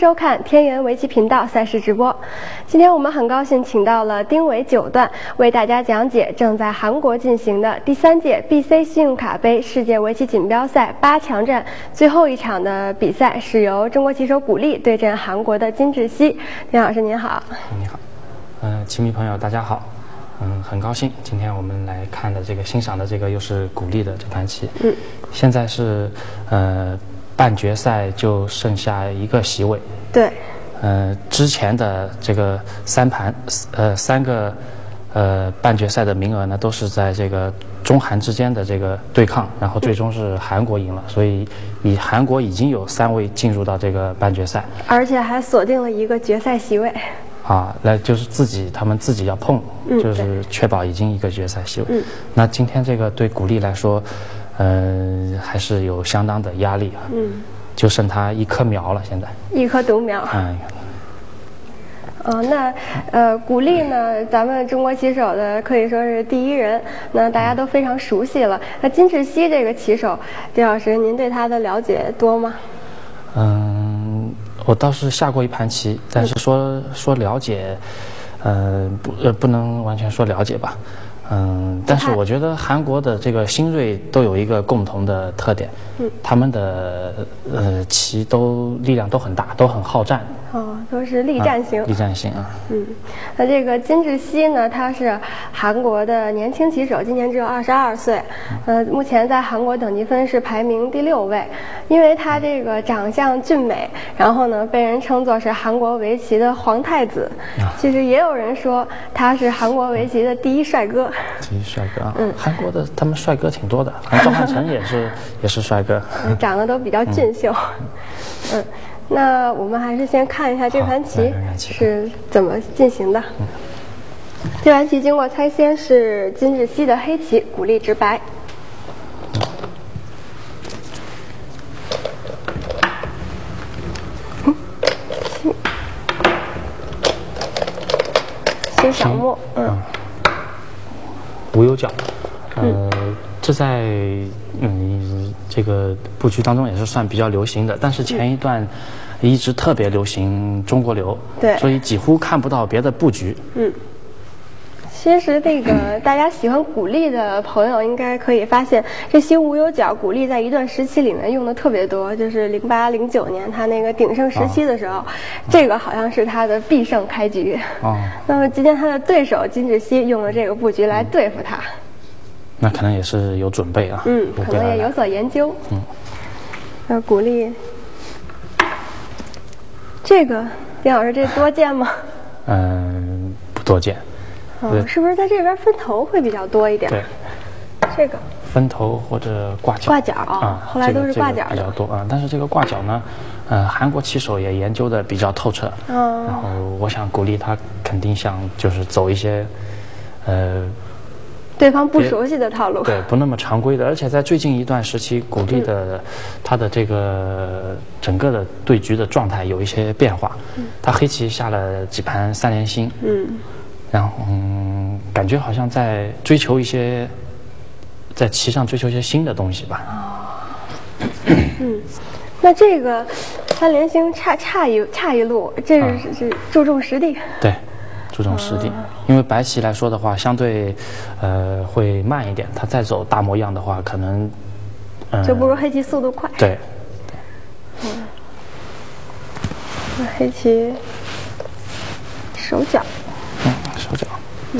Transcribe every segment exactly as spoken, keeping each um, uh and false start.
收看天元围棋频道赛事直播。今天我们很高兴请到了丁伟九段，为大家讲解正在韩国进行的第三届 B C 信用卡杯世界围棋锦标赛八强战最后一场的比赛，是由中国棋手古力对阵韩国的金智熙。丁老师您好。 你好，嗯、呃，棋迷朋友大家好。嗯，很高兴今天我们来看的这个欣赏的这个又是古力的这盘棋。嗯，现在是呃半决赛就剩下一个席位。 对。 呃，之前的这个三盘呃三个呃半决赛的名额呢，都是在这个中韩之间的这个对抗，然后最终是韩国赢了，所以以韩国已经有三位进入到这个半决赛， 而且还锁定了一个决赛席位。 啊，来就是自己他们自己要碰， 嗯、 就是确保已经一个决赛席位。 嗯， 那今天这个对古力来说，呃，还是有相当的压力啊。嗯，就剩他一颗苗了，现在一颗独苗。 嗯。 哦，那呃，古力呢，咱们中国棋手的可以说是第一人，那大家都非常熟悉了。那金智熙这个棋手，丁老师，您对他的了解多吗？ 嗯，我倒是下过一盘棋，但是说说了解，呃，不呃不能完全说了解吧。嗯，但是我觉得韩国的这个新锐都有一个共同的特点，嗯，他们的呃棋都力量都很大，都很好战。 哦，都是力战型。 啊、力战型啊。 嗯，那这个金智熙呢，他是韩国的年轻棋手，今年只有二十二岁，呃，目前在韩国等级分是排名第六位。因为他这个长相俊美，然后呢，被人称作是韩国围棋的皇太子。啊、其实也有人说他是韩国围棋的第一帅哥。 第一帅哥啊，嗯，韩国的他们帅哥挺多的，赵汉成也是也是帅哥， 长得都比较俊秀。嗯。嗯，那我们还是先看一下这盘棋是怎么进行的。嗯、这盘棋经过猜先是金智熙的黑棋，古力执白。嗯，七小目，嗯， 无忧角，呃，这在嗯这个布局当中也是算比较流行的，但是前一段一直特别流行中国流， 对， 所以几乎看不到别的布局。 嗯，其实这个大家喜欢古力的朋友应该可以发现，这些无忧角古力在一段时期里面用的特别多，就是零八零九年他那个鼎盛时期的时候，哦、这个好像是他的必胜开局。哦，那么今天他的对手金智熙用了这个布局来对付他。 那可能也是有准备啊， 嗯，可能也有所研究。嗯，那古力，这个丁老师这多见吗？ 嗯，不多见。 哦，是不是在这边分头会比较多一点？ 对， 这个分头或者挂角。 挂角啊，后来都是挂角的、 这个、比较多啊。但是这个挂角呢，呃，韩国棋手也研究的比较透彻。嗯。然后我想鼓励他，肯定想就是走一些，呃。 对方不熟悉的套路， 对，不那么常规的，而且在最近一段时期，古力的、嗯、他的这个整个的对局的状态有一些变化。嗯、他黑棋下了几盘三连星，嗯，然后嗯，感觉好像在追求一些，在棋上追求一些新的东西吧。 哦，嗯，那这个三连星差差一差一路，这是、嗯、是注重实地。 对。注重实地，因为白棋来说的话，相对，呃，会慢一点。它再走大模样的话，可能， 呃、就不如黑棋速度快。 对。 嗯。那黑棋手脚。 嗯，手脚。嗯。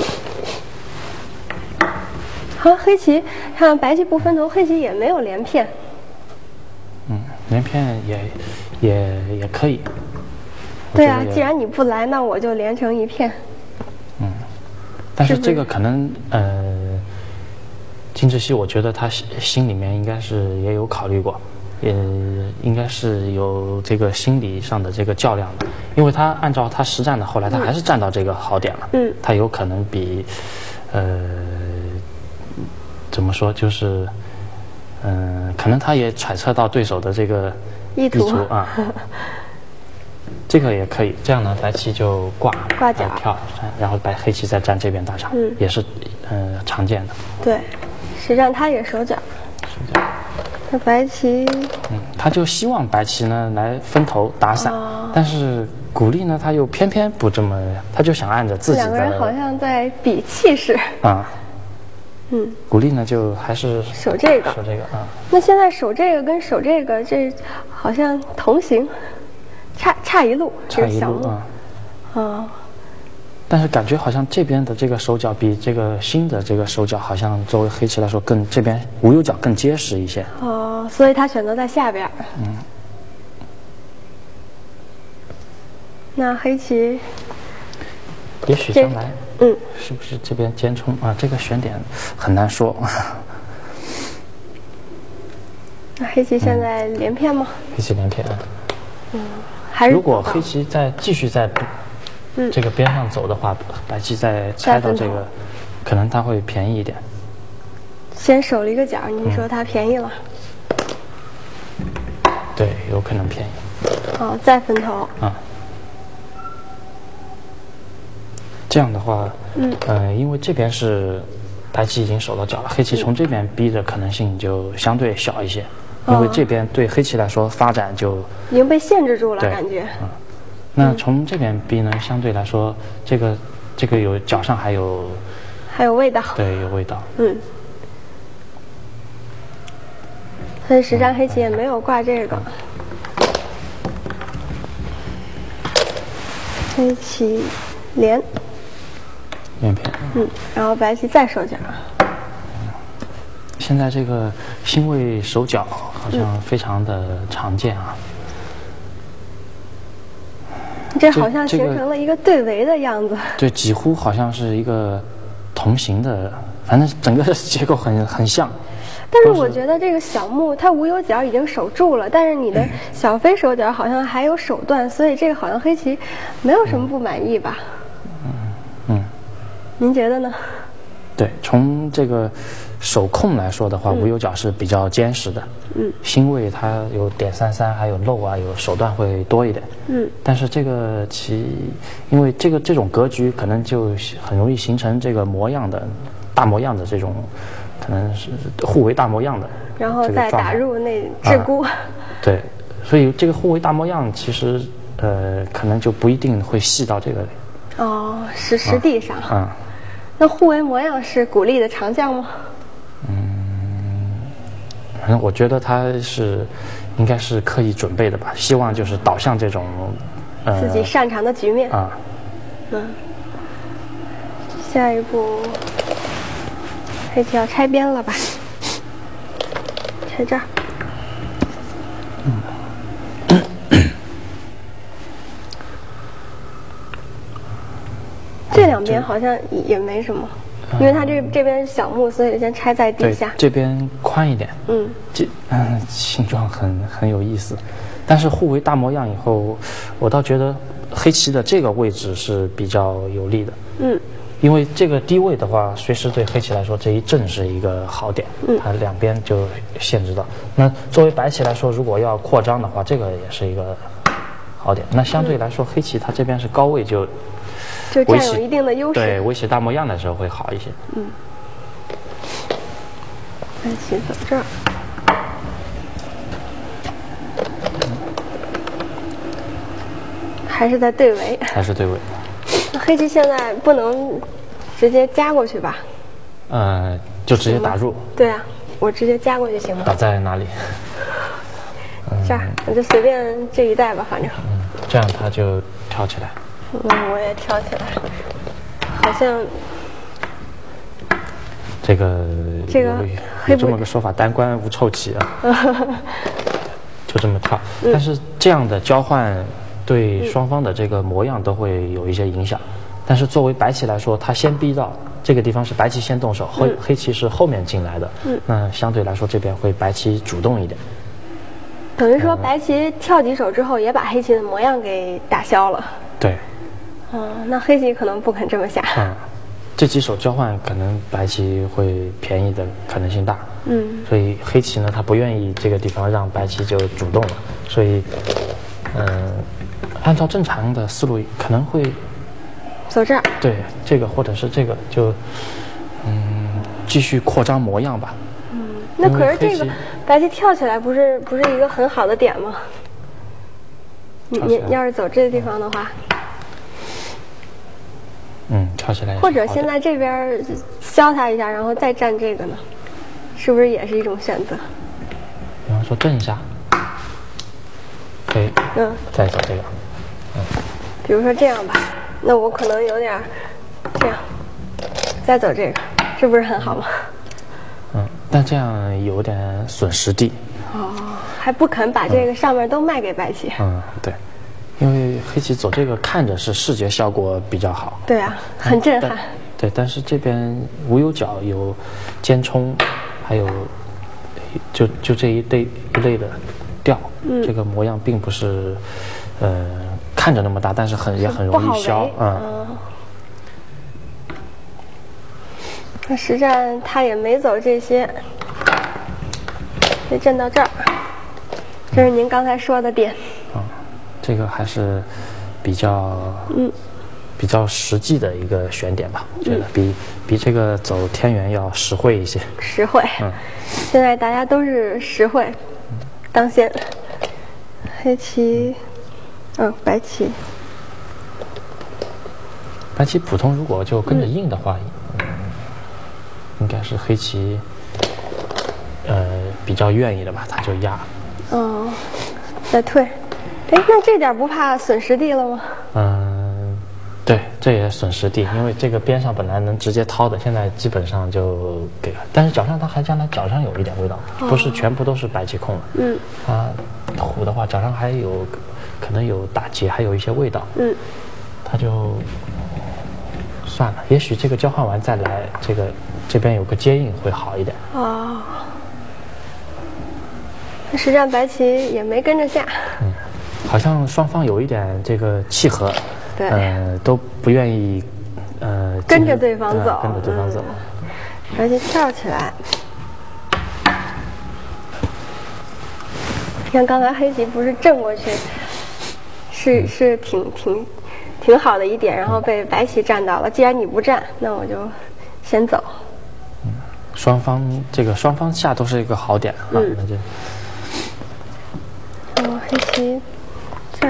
好，黑棋看白棋不分头，黑棋也没有连片。 嗯，连片也也也可以。 对啊，既然你不来，那我就连成一片。 嗯，但是这个可能呃，金智熙，我觉得他心里面应该是也有考虑过，也应该是有这个心理上的这个较量的，因为他按照他实战的，后来他还是站到这个好点了。嗯，他有可能比呃怎么说，就是嗯、呃，可能他也揣测到对手的这个意图啊。这个也可以，这样呢，白棋就挂挂角跳，然后白黑棋再站这边打场，嗯、也是呃常见的。 对，实战他也手脚。 手脚。 那白棋， 嗯，他就希望白棋呢来分头打散，哦、但是古力呢他又偏偏不这么，他就想按着自己的。 两个人好像在比气势。 啊。 嗯。 古力呢就还是守这个。 守这个啊。 那现在守这个跟守这个这好像同行，差差一路。 差一路啊。 哦。 但是感觉好像这边的这个手脚比这个新的这个手脚好像作为黑棋来说更这边无忧角更结实一些。 哦，所以他选择在下边。 嗯。 那黑棋， 也许将来， 嗯， 是不是这边尖冲啊？这个选点很难说。 那黑棋现在连片吗？ 嗯、黑棋连片。 嗯，还是如果黑棋再继续在。 嗯、 这个边上走的话，白棋再拆到这个，可能它会便宜一点。 先守了一个角，你说它便宜了？ 嗯、对，有可能便宜。 哦，再分头。 啊。这样的话， 嗯， 呃，因为这边是白棋已经守到角了，黑棋从这边逼的可能性就相对小一些，嗯、因为这边对黑棋来说发展就已经被限制住了，感觉。 嗯。那从这边逼呢，相对来说，这个这个有脚上还有还有味道， 对，有味道。 嗯。所以实战黑棋也没有挂这个。黑棋连。 连片。 嗯，然后白棋再守角。 现在这个星位守角好像非常的常见啊。 这好像形成了一个对围的样子。 对，几乎好像是一个同形的，反正整个结构很很像。 但是我觉得这个小目它无忧角已经守住了，但是你的小飞手角好像还有手段，所以这个好像黑棋没有什么不满意吧？ 嗯嗯。 您觉得呢？ 对，从这个手控来说的话， 嗯、 无忧角是比较坚实的。 嗯。 星位它有点三三，还有漏啊，有手段会多一点。 嗯。 但是这个棋，因为这个这种格局，可能就很容易形成这个模样的大模样的这种，可能是互为大模样的。 然后再打入那鹧鸪、 啊。对，所以这个互为大模样，其实呃，可能就不一定会细到这个里。 哦，实实地上。 啊。啊那互为模样是古力的长项吗？ 嗯，反正我觉得他是应该是刻意准备的吧，希望就是导向这种呃自己擅长的局面啊。 嗯，下一步黑棋要拆边了吧？拆这儿。 嗯。 这两边好像也没什么，因为它这这边是小目，所以先拆在底下。 这边宽一点。 嗯。 这嗯形状很很有意思，但是互为大模样以后，我倒觉得黑棋的这个位置是比较有利的。 嗯。 因为这个低位的话，随时对黑棋来说这一正是一个好点。 嗯。 它两边就限制到。那作为白棋来说，如果要扩张的话，这个也是一个好点。那相对来说，黑棋它这边是高位就。 就占有一定的优势。 对，围棋大模样的时候会好一些。 嗯。白棋走这儿。还是在对围。 还是对围。 那黑棋现在不能直接夹过去吧？ 呃，就直接打入。 对啊，我直接夹过去行吗？ 打在哪里？ 这儿，我就随便这一带吧，反正。 嗯，这样它就跳起来。 嗯，我也跳起来，好像这个这个有这么个说法，单关无臭棋啊，就这么跳。嗯、但是这样的交换对双方的这个模样都会有一些影响。嗯、但是作为白棋来说，他先逼到这个地方是白棋先动手，黑、嗯、黑棋是后面进来的。嗯，那相对来说这边会白棋主动一点。 等于说白棋跳几手之后，也把黑棋的模样给打消了。 对。 嗯，那黑棋可能不肯这么下。 嗯，这几手交换可能白棋会便宜的可能性大。 嗯， 所以黑棋呢，他不愿意这个地方让白棋就主动了，所以，嗯、呃，按照正常的思路可能会走这儿。 对，这个或者是这个就，嗯，继续扩张模样吧。 嗯， 那可是这个白棋跳起来不是不是一个很好的点吗？你你要是走这个地方的话， 嗯，跳起来也是好点。 或者先在这边削它一下，然后再站这个呢，是不是也是一种选择？ 比方说震一下，飞，嗯，再走这个，嗯， 比如说这样吧，那我可能有点这样，再走这个，这不是很好吗？ 嗯，但这样有点损实地。 哦，还不肯把这个上面都卖给白棋。 嗯，对，因为黑棋走这个看着是视觉效果比较好。 对啊，很震撼。 对，但是这边无忧角有尖冲，还有就就这一类一类的调，嗯、这个模样并不是呃看着那么大，但是很也很容易消。嗯。嗯那实战他也没走这些，被震到这儿，这是您刚才说的点。 嗯，这个还是比较嗯比较实际的一个选点吧，我觉得比、嗯、比这个走天元要实惠一些。 实惠。嗯，现在大家都是实惠当先。黑棋，嗯、哦，白棋。 白棋普通如果就跟着硬的话。嗯应该是黑棋，呃，比较愿意的吧，他就压。 哦，再退。哎，那这点不怕损实地了吗？ 嗯，对，这也损实地，因为这个边上本来能直接掏的，现在基本上就给了。但是角上他还将来角上有一点味道，哦、不是全部都是白棋控的。嗯。他虎的话，角上还有可能有打劫，还有一些味道。嗯。他就算了，也许这个交换完再来这个。这边有个接应会好一点哦。那实战白棋也没跟着下， 嗯，好像双方有一点这个契合， 对， 呃，都不愿意呃跟着对方走， 跟着对方走。 嗯、白棋跳起来，你看刚才黑棋不是震过去，是、嗯、是挺挺挺好的一点，然后被白棋占到了。既然你不占，那我就先走。 双方这个双方下都是一个好点啊，嗯、那就。 哦，黑棋这儿，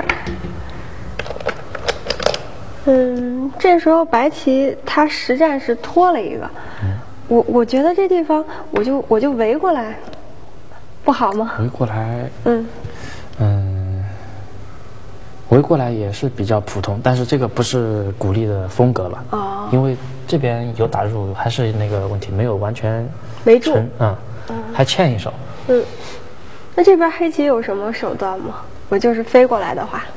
嗯，这时候白棋他实战是拖了一个，嗯、我我觉得这地方我就我就围过来，不好吗？ 围过来，嗯嗯，围过来也是比较普通，但是这个不是鼓励的风格吧？哦，因为。这边有打入，还是那个问题，没有完全没住， 嗯，嗯还欠一手。 嗯，那这边黑棋有什么手段吗？我就是飞过来的话，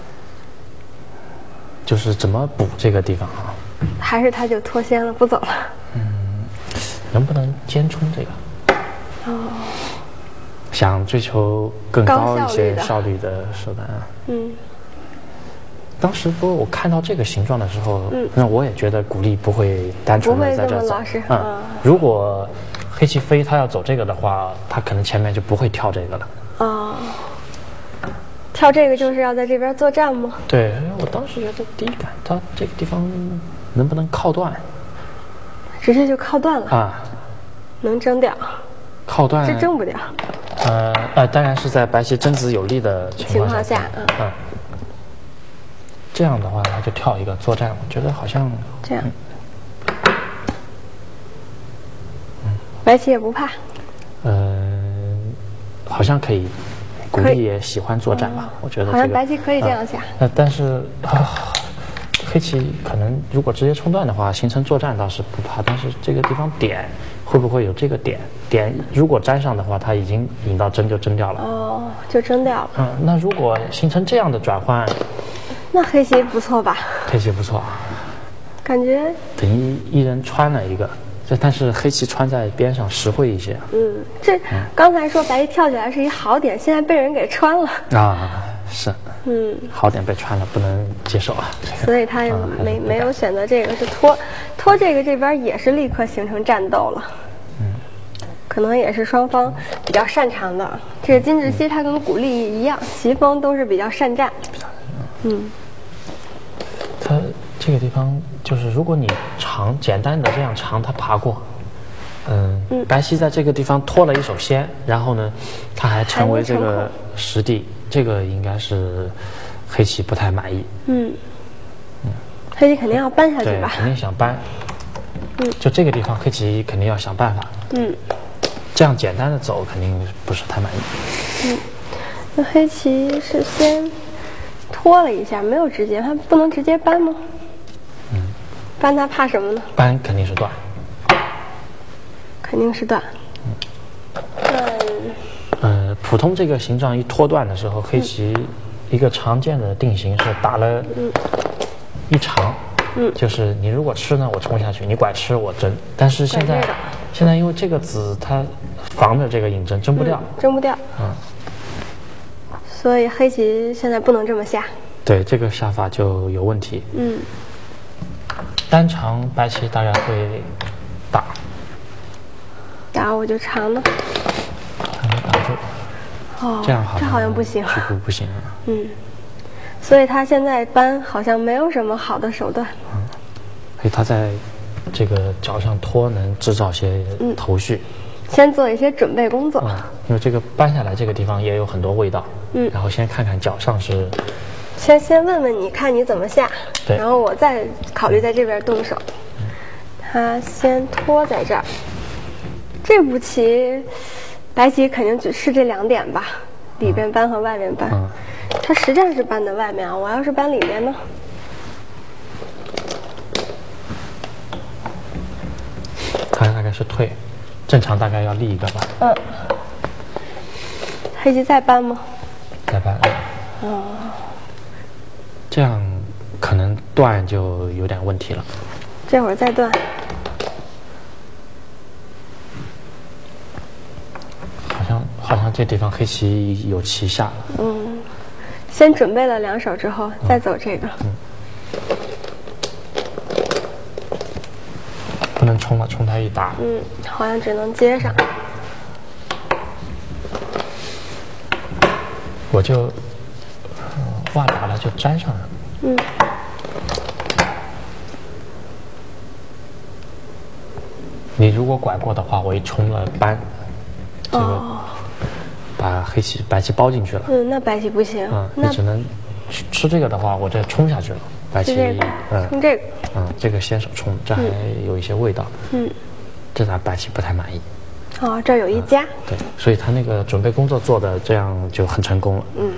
就是怎么补这个地方啊？ 还是他就脱先了，不走了？ 嗯，能不能尖冲这个？哦，想追求更高一些效率的手段啊？嗯。当时不过我看到这个形状的时候，嗯，那我也觉得鼓励不会单纯的在这走。嗯，如果黑棋飞，他要走这个的话，他可能前面就不会跳这个了。哦， 跳这个就是要在这边作战吗？ 对，我当时觉得第一感，他这个地方能不能靠断？ 直接就靠断了啊？能争掉？ 靠断是争不掉。 呃呃，当然是在白棋争子有利的情况下。 嗯。 嗯这样的话，他就跳一个作战，我觉得好像这样。嗯，白棋也不怕。 呃，好像可以，鼓励也喜欢作战吧？我觉得、这个、 好像白棋可以这样下。 那、呃、但是、啊、黑棋可能如果直接冲断的话，形成作战倒是不怕，但是这个地方点会不会有这个点？点如果粘上的话，它已经引到争就争掉了。 哦，就争掉了。 嗯，那如果形成这样的转换。 那黑棋不错吧？ 黑棋不错， 感觉等于一人穿了一个，这但是黑棋穿在边上实惠一些。 嗯，这、嗯、刚才说白棋跳起来是一好点，现在被人给穿了啊，是，嗯，好点被穿了不能接受啊。 所以他也没、嗯、没有选择这个，是拖拖这个这边也是立刻形成战斗了。嗯，可能也是双方比较擅长的。这个金志熙他跟古力一样，棋风都是比较善战。嗯， 它这个地方就是，如果你长简单的这样长，它爬过， 嗯，嗯白棋在这个地方拖了一手先，然后呢，他还成为这个实地，这个应该是黑棋不太满意。 嗯，嗯，黑棋肯定要搬下去吧？ 对，肯定想搬。 嗯， 就这个地方，黑棋肯定要想办法。 嗯， 这样简单的走肯定不是太满意。 嗯，那黑棋是先拖了一下，没有直接，他不能直接搬吗？ 嗯， 搬他怕什么呢？ 搬肯定是断。 肯定是断。断。 呃，普通这个形状一拖断的时候，黑棋一个常见的定型是打了一长，嗯，就是你如果吃呢，我冲下去；你拐吃，我争。但是现在，现在因为这个子它防着这个引针，争不掉， 嗯、争不掉。嗯。所以黑棋现在不能这么下。 对，这个下法就有问题。 嗯。 单长白棋大概会打。 打我就长了， 还没打住。 哦， 这样好像这好像不行， 局部不行了。 嗯，所以他现在搬好像没有什么好的手段。 嗯，所以他在这个脚上拖能制造些头绪， 嗯、先做一些准备工作。 嗯，因为这个搬下来这个地方也有很多味道。嗯，然后先看看脚上是。 先先问问你看你怎么下， 对， 然后我再考虑在这边动手。嗯、他先拖在这儿。这步棋，白棋肯定只是这两点吧，里边搬和外边搬。嗯，它实际上是搬的外面啊，我要是搬里面呢？ 它大概是退，正常大概要立一个吧。 嗯。黑棋再搬吗？ 再搬。 哦。 这样可能断就有点问题了。 这会儿再断。 好像这地方黑棋有棋下了。 嗯，先准备了两手之后，嗯、再走这个。嗯。 不能冲了，冲他一打。 嗯，好像只能接上。 我就，嗯、袜打了就粘上了。嗯。你如果拐过的话，我一冲了扳，这个。哦，把黑棋、白棋包进去了。 嗯，那白棋不行。 嗯，你只能吃这个的话，我这冲下去了。白棋， 嗯，冲这个。 嗯，这个先手冲，这还有一些味道。嗯，这咱白棋不太满意。 哦，这儿有一家。 对，所以他那个准备工作做的这样就很成功了。嗯。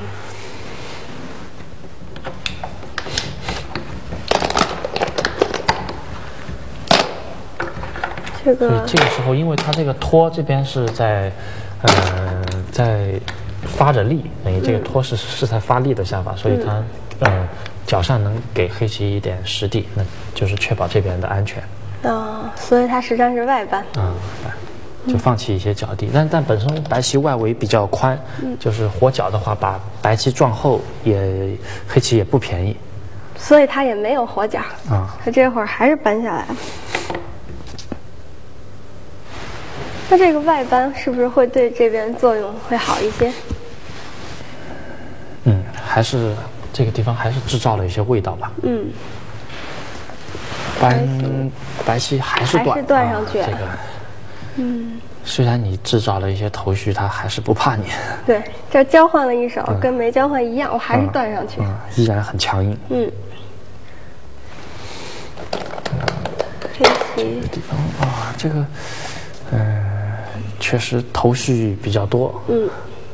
这个。 所以这个时候，因为他这个拖这边是在。呃，在发着力，等于这个拖是、嗯、是在发力的下法，所以它、嗯、呃脚上能给黑棋一点实地，那就是确保这边的安全。 啊、哦，所以它实际上是外扳。 啊、嗯，就放弃一些脚地，嗯、但但本身白棋外围比较宽，嗯、就是活脚的话，把白棋撞后也黑棋也不便宜。 所以它也没有活脚啊，它这会儿还是扳下来了。那这个外扳是不是会对这边作用会好一些？ 嗯，还是这个地方还是制造了一些味道吧。嗯。扳白棋还是断， 还是断上去、啊。 这个，嗯，虽然你制造了一些头绪，他还是不怕你。 对，这交换了一手，嗯、跟没交换一样，我还是断上去。 嗯，嗯依然很强硬。 嗯。黑棋。 这个地方啊，这个，嗯、呃，确实头绪比较多。嗯。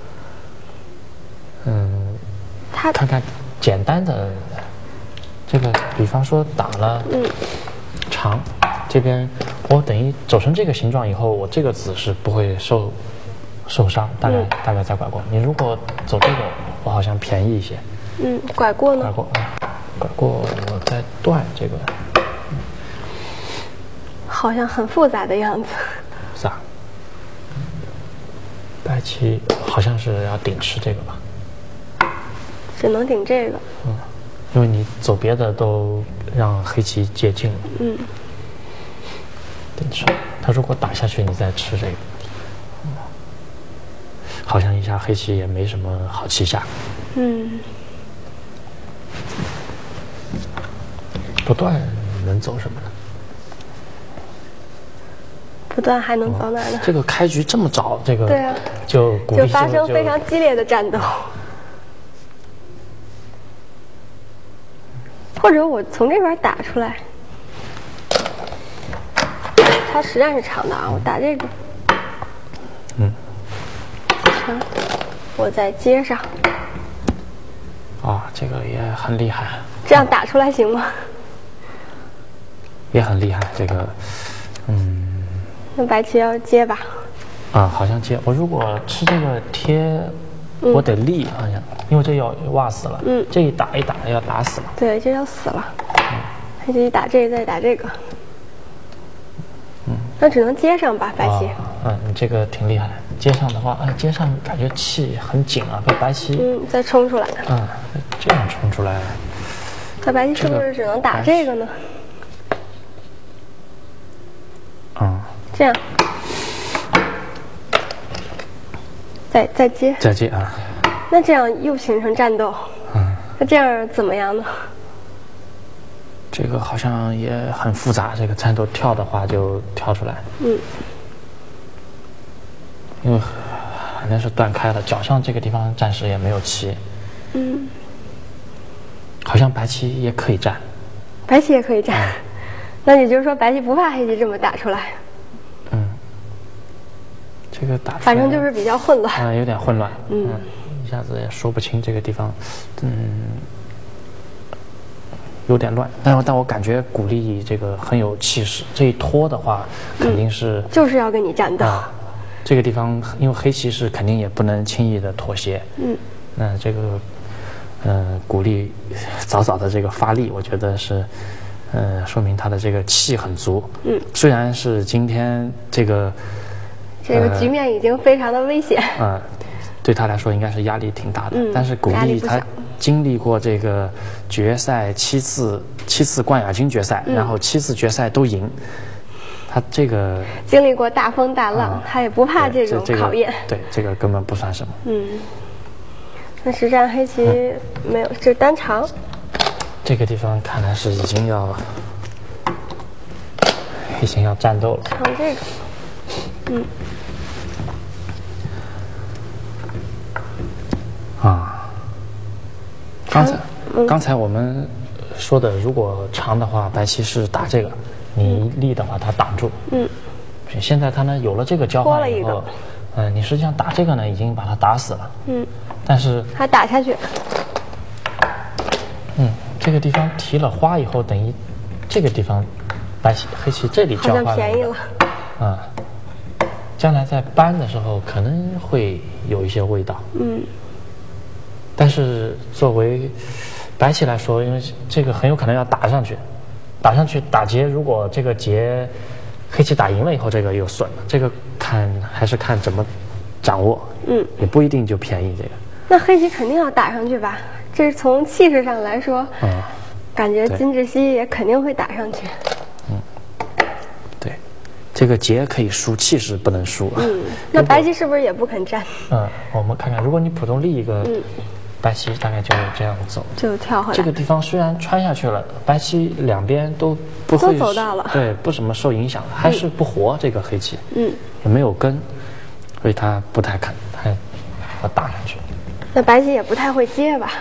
嗯，他看看简单的。这个，比方说打了长，嗯、这边我等于走成这个形状以后，我这个子是不会受受伤，大概、嗯、大概再拐过。你如果走这个，我好像便宜一些。 嗯，拐过呢？ 拐过啊，拐过我再断这个。嗯、 好像很复杂的样子。 是啊。白棋好像是要顶吃这个吧？ 只能顶这个。 嗯。因为你走别的都让黑棋接近了，嗯，顶吃。他如果打下去，你再吃这个，嗯、好像一下黑棋也没什么好棋下。嗯，不断能走什么呢？ 不断还能走哪呢？ 这个开局这么早，这个对啊， 就鼓励就发生非常激烈的战斗。或者我从这边打出来，它实战是长的啊，我打这个， 嗯， 行，我再接上。 啊，这个也很厉害。 这样打出来行吗？ 也很厉害，这个，嗯。 那白棋要接吧？ 啊，好像接。我如果吃这个贴， 嗯、 我得立，好像，因为这要挖死了。 嗯。 这一打一打要打死了。 对，这要死了。还得打这个，再打这个。 嗯。那只能接上吧，白棋。 啊、嗯，你这个挺厉害。接上的话，哎，接上感觉气很紧啊，被白棋。 嗯，再冲出来。 嗯，这样冲出来。 那白棋是不是只能打这个呢？ 嗯。 这样。再再接。 再接啊。 那这样又形成战斗。 嗯。 那这样怎么样呢？ 这个好像也很复杂，这个战斗跳的话就跳出来。 嗯。 因为好像是断开了，脚上这个地方暂时也没有棋。 嗯。 好像白棋也可以战。 白棋也可以战。嗯、那也就是说，白棋不怕黑棋这么打出来。 嗯。这个打出来， 反正就是比较混乱。 啊、嗯，有点混乱。 嗯。 嗯，一下子也说不清这个地方，嗯。有点乱，但但我感觉古力这个很有气势。这一拖的话，肯定是、 嗯、就是要跟你战斗、 啊。这个地方，因为黑棋是肯定也不能轻易的妥协。 嗯。 那这个，呃，古力早早的这个发力，我觉得是，呃，说明他的这个气很足。 嗯。 虽然是今天这个， 这个局面已经非常的危险。 嗯、呃，对他来说应该是压力挺大的。 嗯。 但是古力他经历过这个决赛七次，七次冠亚军决赛， 嗯、 然后七次决赛都赢。他这个经历过大风大浪，嗯、他也不怕这种考验。 这个、对，这个根本不算什么。 嗯。那实战黑棋没有，这单长。 这个地方看来是已经要，已经要战斗了。 长这个。嗯。 啊。刚才、嗯、刚才我们说的，如果长的话，白棋是打这个，你立的话，它挡住。 嗯。 现在它呢有了这个交换以后，嗯、呃，你实际上打这个呢，已经把它打死了。 嗯。 但是它打下去。 嗯，这个地方提了花以后，等于这个地方白棋黑棋这里交换了。 好像便宜了。 啊、嗯，将来在扳的时候可能会有一些味道。 嗯。 但是作为白棋来说，因为这个很有可能要打上去，打上去打劫，如果这个劫黑棋打赢了以后，这个又损了。这个看还是看怎么掌握， 嗯， 也不一定就便宜这个。 那黑棋肯定要打上去吧？这是从气势上来说， 嗯， 感觉金志熙也肯定会打上去。 嗯，对，这个劫可以输，气势不能输。 嗯，那白棋是不是也不肯战？ 嗯，我们看看，如果你普通立一个， 嗯。 白棋大概就这样走， 就跳回来。 这个地方虽然穿下去了，白棋两边都不会都走到了， 对，不怎么受影响，还是不活、嗯、这个黑棋， 嗯， 也没有根，所以他不太肯，他要打上去。 那白棋也不太会接吧？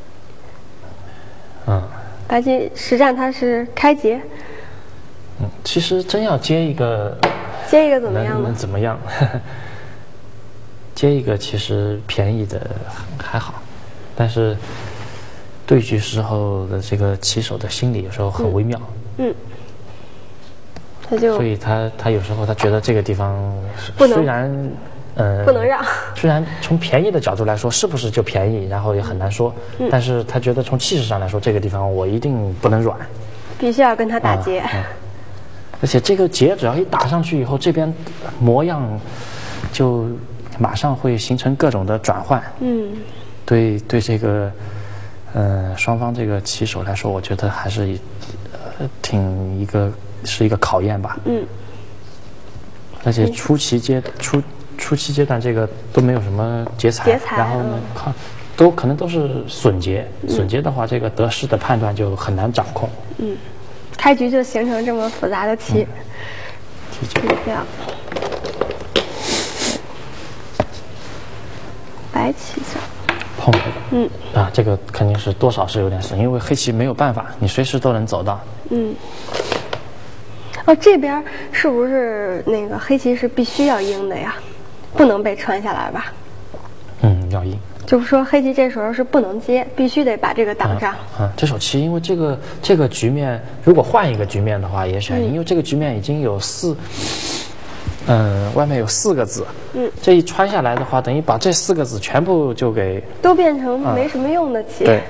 嗯， 白棋实战他是开劫。 嗯，其实真要接一个， 接一个怎么样呢？ 能怎么样？接一个其实便宜的还好。但是对局时候的这个棋手的心理有时候很微妙， 嗯，嗯他就所以他他有时候他觉得这个地方虽然呃不能让， 虽然从便宜的角度来说是不是就便宜，然后也很难说， 嗯、 但是他觉得从气势上来说这个地方我一定不能软， 必须要跟他打劫， 啊嗯、而且这个劫只要一打上去以后，这边模样就马上会形成各种的转换， 嗯。 对对，这个，呃，双方这个棋手来说，我觉得还是，呃，挺一个是一个考验吧。 嗯。 而且初期阶初初期阶段，这个都没有什么劫财， 劫财然后呢， 嗯、 靠，都可能都是损劫。损劫的话，这个得失的判断就很难掌控。 嗯，开局就形成这么复杂的棋， 嗯、 去掉。白棋上碰这个， 嗯啊，这个肯定是多少是有点损，因为黑棋没有办法，你随时都能走到。 嗯。哦，这边是不是那个黑棋是必须要赢的呀？不能被穿下来吧？ 嗯，要赢。 就是说黑棋这时候是不能接，必须得把这个挡上。 嗯，嗯这手棋因为这个这个局面，如果换一个局面的话，也选赢，嗯、因为这个局面已经有四，嗯，外面有四个子，嗯，这一穿下来的话，等于把这四个子全部就给都变成没什么用的棋。 嗯、对。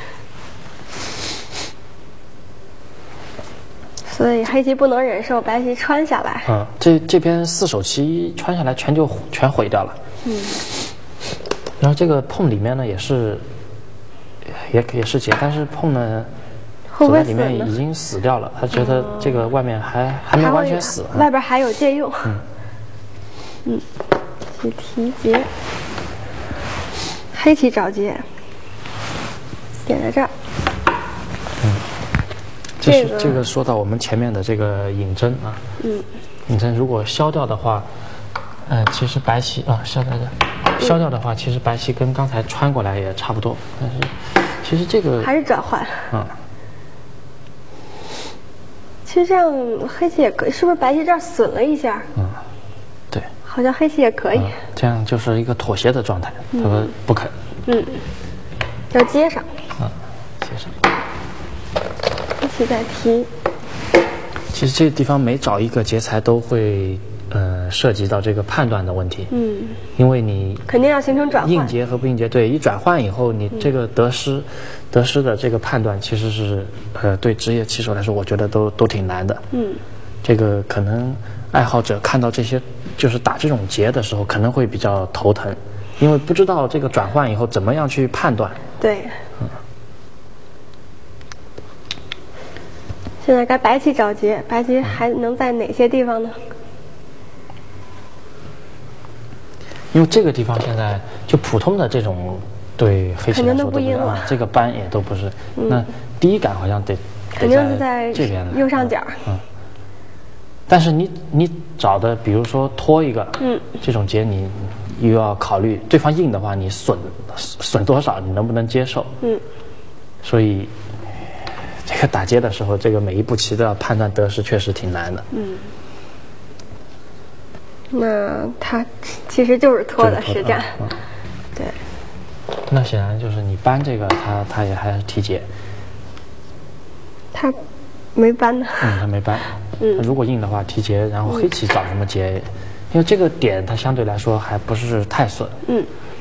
所以黑棋不能忍受白棋穿下来。 嗯，这这边四手棋穿下来全就全毁掉了。嗯。然后这个碰里面呢也是，也也是劫，但是碰呢走在里面已经死掉了。他觉得这个外面还、嗯、还没完全死， 外边还有借用。嗯。嗯，去提劫，黑棋找劫，点在这儿。 嗯。这是、这个、这个说到我们前面的这个引针啊，嗯，引针如果消掉的话，呃，其实白棋啊消掉的，消掉的话，其实白棋跟刚才穿过来也差不多，但是其实这个还是转换， 嗯， 其实这样黑棋也可以，是不是白棋这儿损了一下？ 嗯，对， 好像黑棋也可以， 嗯、这样就是一个妥协的状态，他说不肯， 嗯，要接上， 嗯，接上。 一起再提。 其实这个地方每找一个劫材都会，呃，涉及到这个判断的问题。嗯。因为你肯定要形成转换。 应劫和不应劫，对，一转换以后，你这个得失、嗯、得失的这个判断，其实是，呃，对职业棋手来说，我觉得都都挺难的。嗯。这个可能爱好者看到这些，就是打这种劫的时候，可能会比较头疼，因为不知道这个转换以后怎么样去判断。 对。嗯。现在该白棋找劫，白棋还能在哪些地方呢？ 因为这个地方现在就普通的这种对黑棋来说都不赢啊，这个扳也都不是。嗯、那第一杆好像得肯定是在这边的右上角。 嗯。嗯但是你你找的，比如说拖一个，嗯，这种劫你又要考虑对方硬的话，你损损多少，你能不能接受？嗯。所以。这个打劫的时候，这个每一步棋都要判断得失，确实挺难的。嗯。 那他其实就是拖的实战。嗯、对。 那显然就是你扳这个，他他也还是提劫。 他没扳呢。 嗯，他没扳。嗯。如果硬的话，提劫，然后黑棋找什么劫？嗯、因为这个点它相对来说还不是太损。嗯。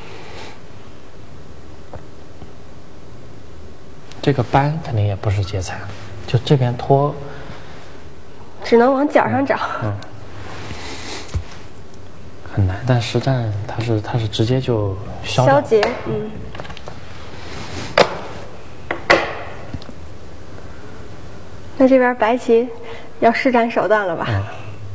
这个扳肯定也不是劫材，就这边拖， 只能往角上找。嗯， 很难。但实战它是它是直接就消消劫，嗯。那这边白棋要施展手段了吧？嗯，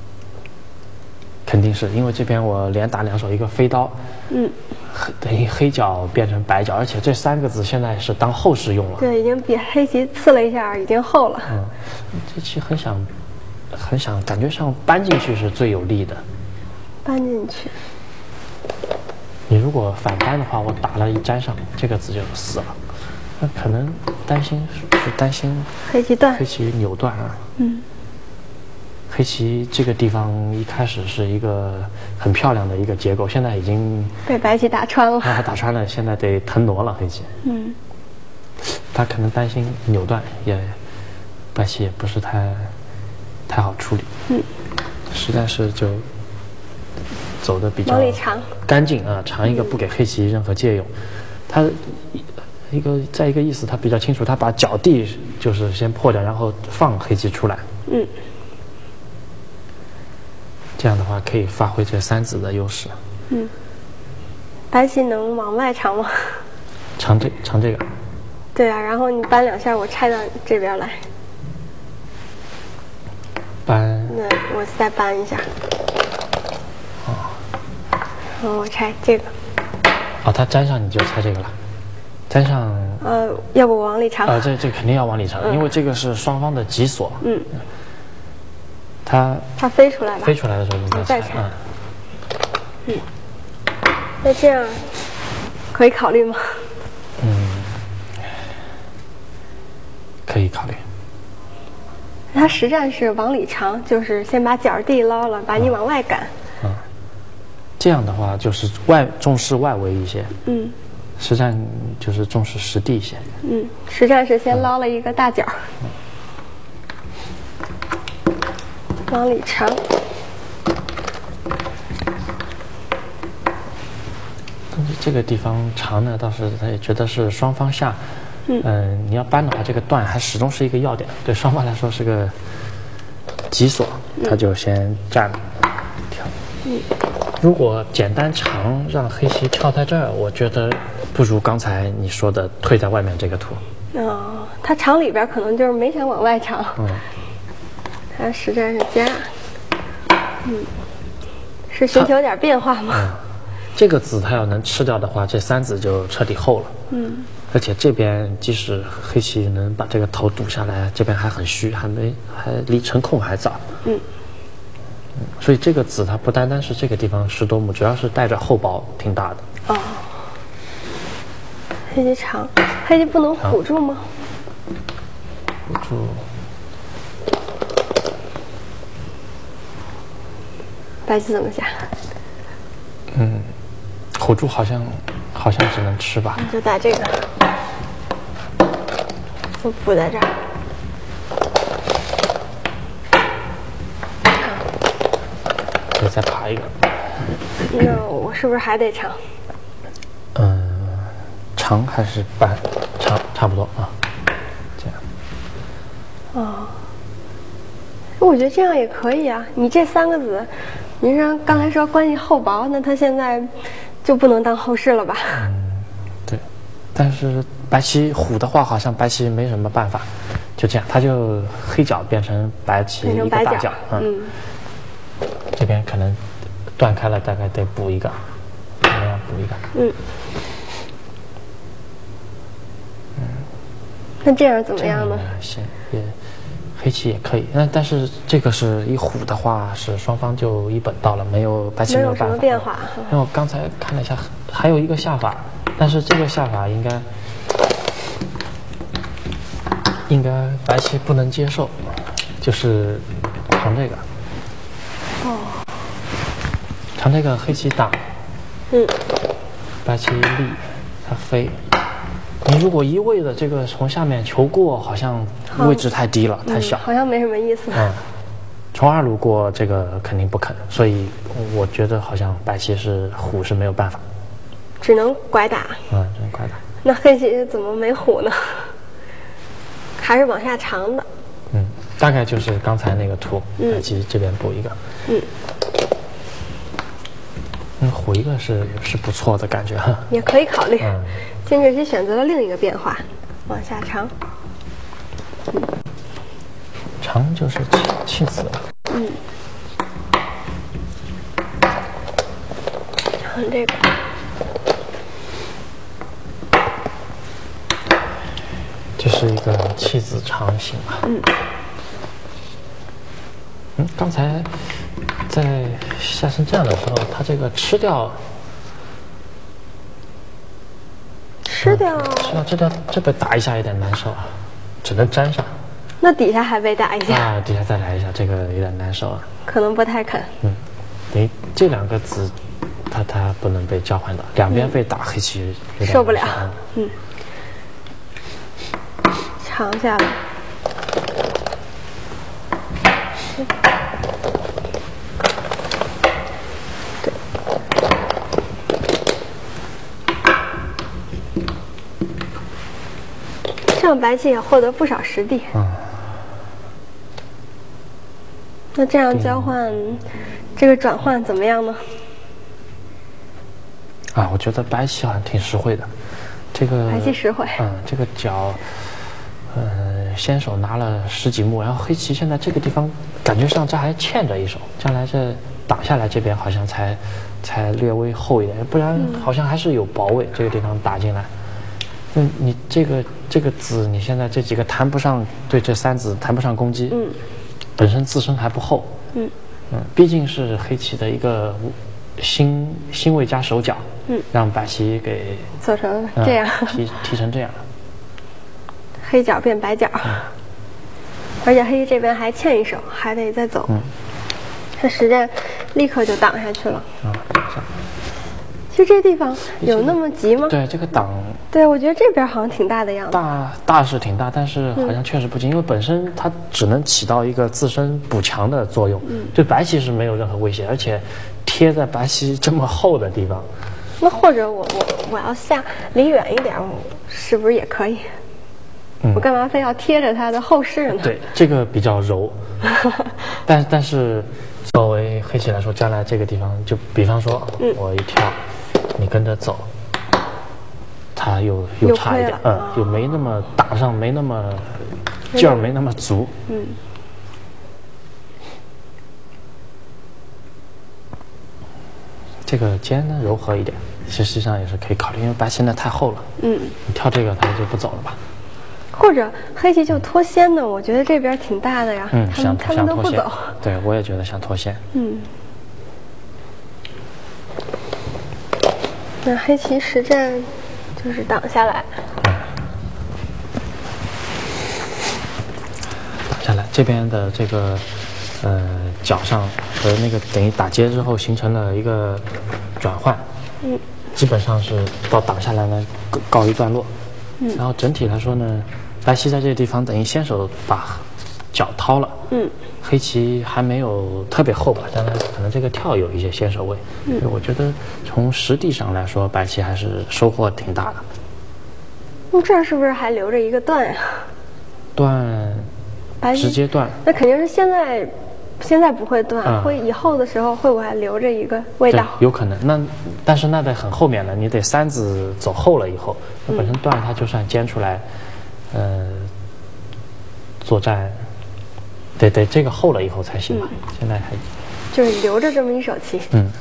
肯定是因为这边我连打两手，一个飞刀，嗯。等于黑角变成白角，而且这三个子现在是当后式用了。 对，已经比黑棋刺了一下，已经厚了。 嗯，这棋很想，很想，感觉上搬进去是最有利的。 搬进去。 你如果反搬的话，我打了一粘上，这个子就死了。那可能担心是担心黑棋断， 黑棋扭断啊。嗯。黑棋这个地方一开始是一个很漂亮的一个结构，现在已经被白棋打穿了。 啊，打穿了，现在得腾挪了黑棋。嗯，他可能担心扭断，也白棋也不是太太好处理。嗯，实在是就走的比较干净啊，长一个不给黑棋任何借用。他一个再一个意思，他比较清楚，他把角地就是先破掉，然后放黑棋出来。嗯。这样的话可以发挥这三子的优势。嗯， 白棋能往外长吗？ 长这长这个。 对啊，然后你搬两下，我拆到这边来。 搬。 那我再搬一下。哦。然后我拆这个。 哦，它粘上你就拆这个了，粘上。 呃，要不我往里长。 啊、呃，这这肯定要往里长，嗯、因为这个是双方的己所。嗯。 它它飞出来吧？ 飞出来的时候你再再拆。嗯。 嗯。那这样可以考虑吗？ 嗯，可以考虑。 它实战是往里长，就是先把脚地捞了，把你往外赶。 嗯。这样的话就是外重视外围一些。 嗯。 实战就是重视实地一些。 嗯，实战是先捞了一个大角，嗯、往里长。 但是这个地方长呢，倒是他也觉得是双方下，嗯、呃，你要扳的话，这个段还始终是一个要点，对双方来说是个急锁，他就先站跳。 嗯。 如果简单长让黑棋跳在这儿，我觉得不如刚才你说的退在外面这个图。 哦，他长里边可能就是没想往外长。嗯。他实战是加。嗯。是寻求点变化吗？ 嗯。这个子他要能吃掉的话，这三子就彻底厚了。 嗯。 而且这边即使黑棋能把这个头堵下来，这边还很虚，还没还离成空还早。嗯。所以这个子它不单单是这个地方十多目，主要是带着厚薄挺大的。 哦。黑棋长，黑棋不能唬住吗？ 唬住。 白棋怎么下？ 嗯，唬住好像好像只能吃吧。 就打这个，我补在这儿。 可以再爬一个。 那我是不是还得长？ 嗯，长还是半？长差不多啊。这样。 哦，我觉得这样也可以啊。你这三个子，您说刚才说关系厚薄，那他现在就不能当后事了吧？ 嗯，对。但是白棋虎的话，好像白棋没什么办法，就这样，他就黑角变成白棋一个大角，嗯。这边可能断开了，大概得补一个，怎么样补一个？嗯。 嗯。那这样怎么样呢？ 行，也黑棋也可以。那但是这个是一虎的话，是双方就一本道了，没有白棋没有办法。 没有什么变化。 因为我刚才看了一下，还有一个下法，但是这个下法应该应该白棋不能接受，就是长这个。 哦， 长这个黑棋打， 嗯， 白棋立，它飞。你如果一味的这个从下面求过，好像位置太低了，太小， 好像没什么意思。 嗯，从二路过这个肯定不肯，所以我觉得好像白棋是虎是没有办法， 只能拐打。 嗯，只能拐打。 那黑棋怎么没虎呢？还是往下长的。 嗯，大概就是刚才那个图，白棋这边补一个。嗯。嗯，虎一个是是不错的感觉哈。 也可以考虑。嗯。金志熙选择了另一个变化，往下长。 嗯、长就是弃子了。 嗯。长这个。 这是一个弃子长形吧？嗯。嗯，刚才在下成这样的时候，他这个吃掉。 吃掉， 嗯、吃掉这掉这个打一下有点难受啊，只能粘上。 那底下还被打一下啊，底下再来一下，这个有点难受啊。 可能不太肯。 嗯，等于这两个子，它它不能被交换到，两边被打，黑棋有点受不了。嗯，长下来。这样白棋也获得不少实地。嗯。那这样交换，这个转换怎么样呢？ 啊，我觉得白棋好像挺实惠的。这个白棋实惠。 嗯，这个角，呃，先手拿了十几目，然后黑棋现在这个地方感觉上这还欠着一手，将来这打下来这边好像才才略微厚一点，不然好像还是有薄位，这个地方打进来。嗯，你这个这个子，你现在这几个谈不上对这三子谈不上攻击，嗯，本身自身还不厚， 嗯嗯，毕竟是黑棋的一个新新位加手脚， 嗯， 让白棋给做成这样， 嗯、踢踢成这样， 黑角变白角， 嗯、 而且黑这边还欠一手，还得再走。 嗯， 他实战立刻就挡下去了。 啊、嗯， 其实这地方有那么急吗？ 对，这个挡。 对，我觉得这边好像挺大的样子。 大大是挺大，但是好像确实不行，嗯、因为本身它只能起到一个自身补强的作用，嗯、对白棋是没有任何威胁，而且贴在白棋这么厚的地方。 那或者我我我要下离远一点，我是不是也可以？嗯、我干嘛非要贴着它的后势呢？ 对，这个比较柔，但但是作为黑棋来说，将来这个地方就比方说，嗯、我一跳，你跟着走。它又又差一点，嗯，又没那么打上，没那么劲儿，没那么足。嗯。这个尖呢柔和一点，实际上也是可以考虑，因为白现在太厚了。嗯。你跳这个，它就不走了吧？ 或者黑棋就脱先呢？我觉得这边挺大的呀。 嗯， 他们他们都不走。 对，我也觉得想脱先。 嗯。那黑棋实战。就是挡下来， 挡下来。这边的这个呃角上和那个等于打接之后形成了一个转换，嗯，基本上是到挡下来呢告一段落，嗯，然后整体来说呢，白棋在这个地方等于先手把角掏了，嗯，黑棋还没有特别厚吧，当然可能这个跳有一些先手位，嗯，我觉得从实地上来说，白棋还是收获挺大的。 那这儿是不是还留着一个断呀？ 断，直接断。 那肯定是现在，现在不会断，嗯、会以后的时候会不会还留着一个味道？ 有可能。那但是那得很后面了，你得三子走后了以后，那本身断它就算尖出来，呃，作战。得得这个厚了以后才行吧，嗯、现在还就是留着这么一手棋。 嗯，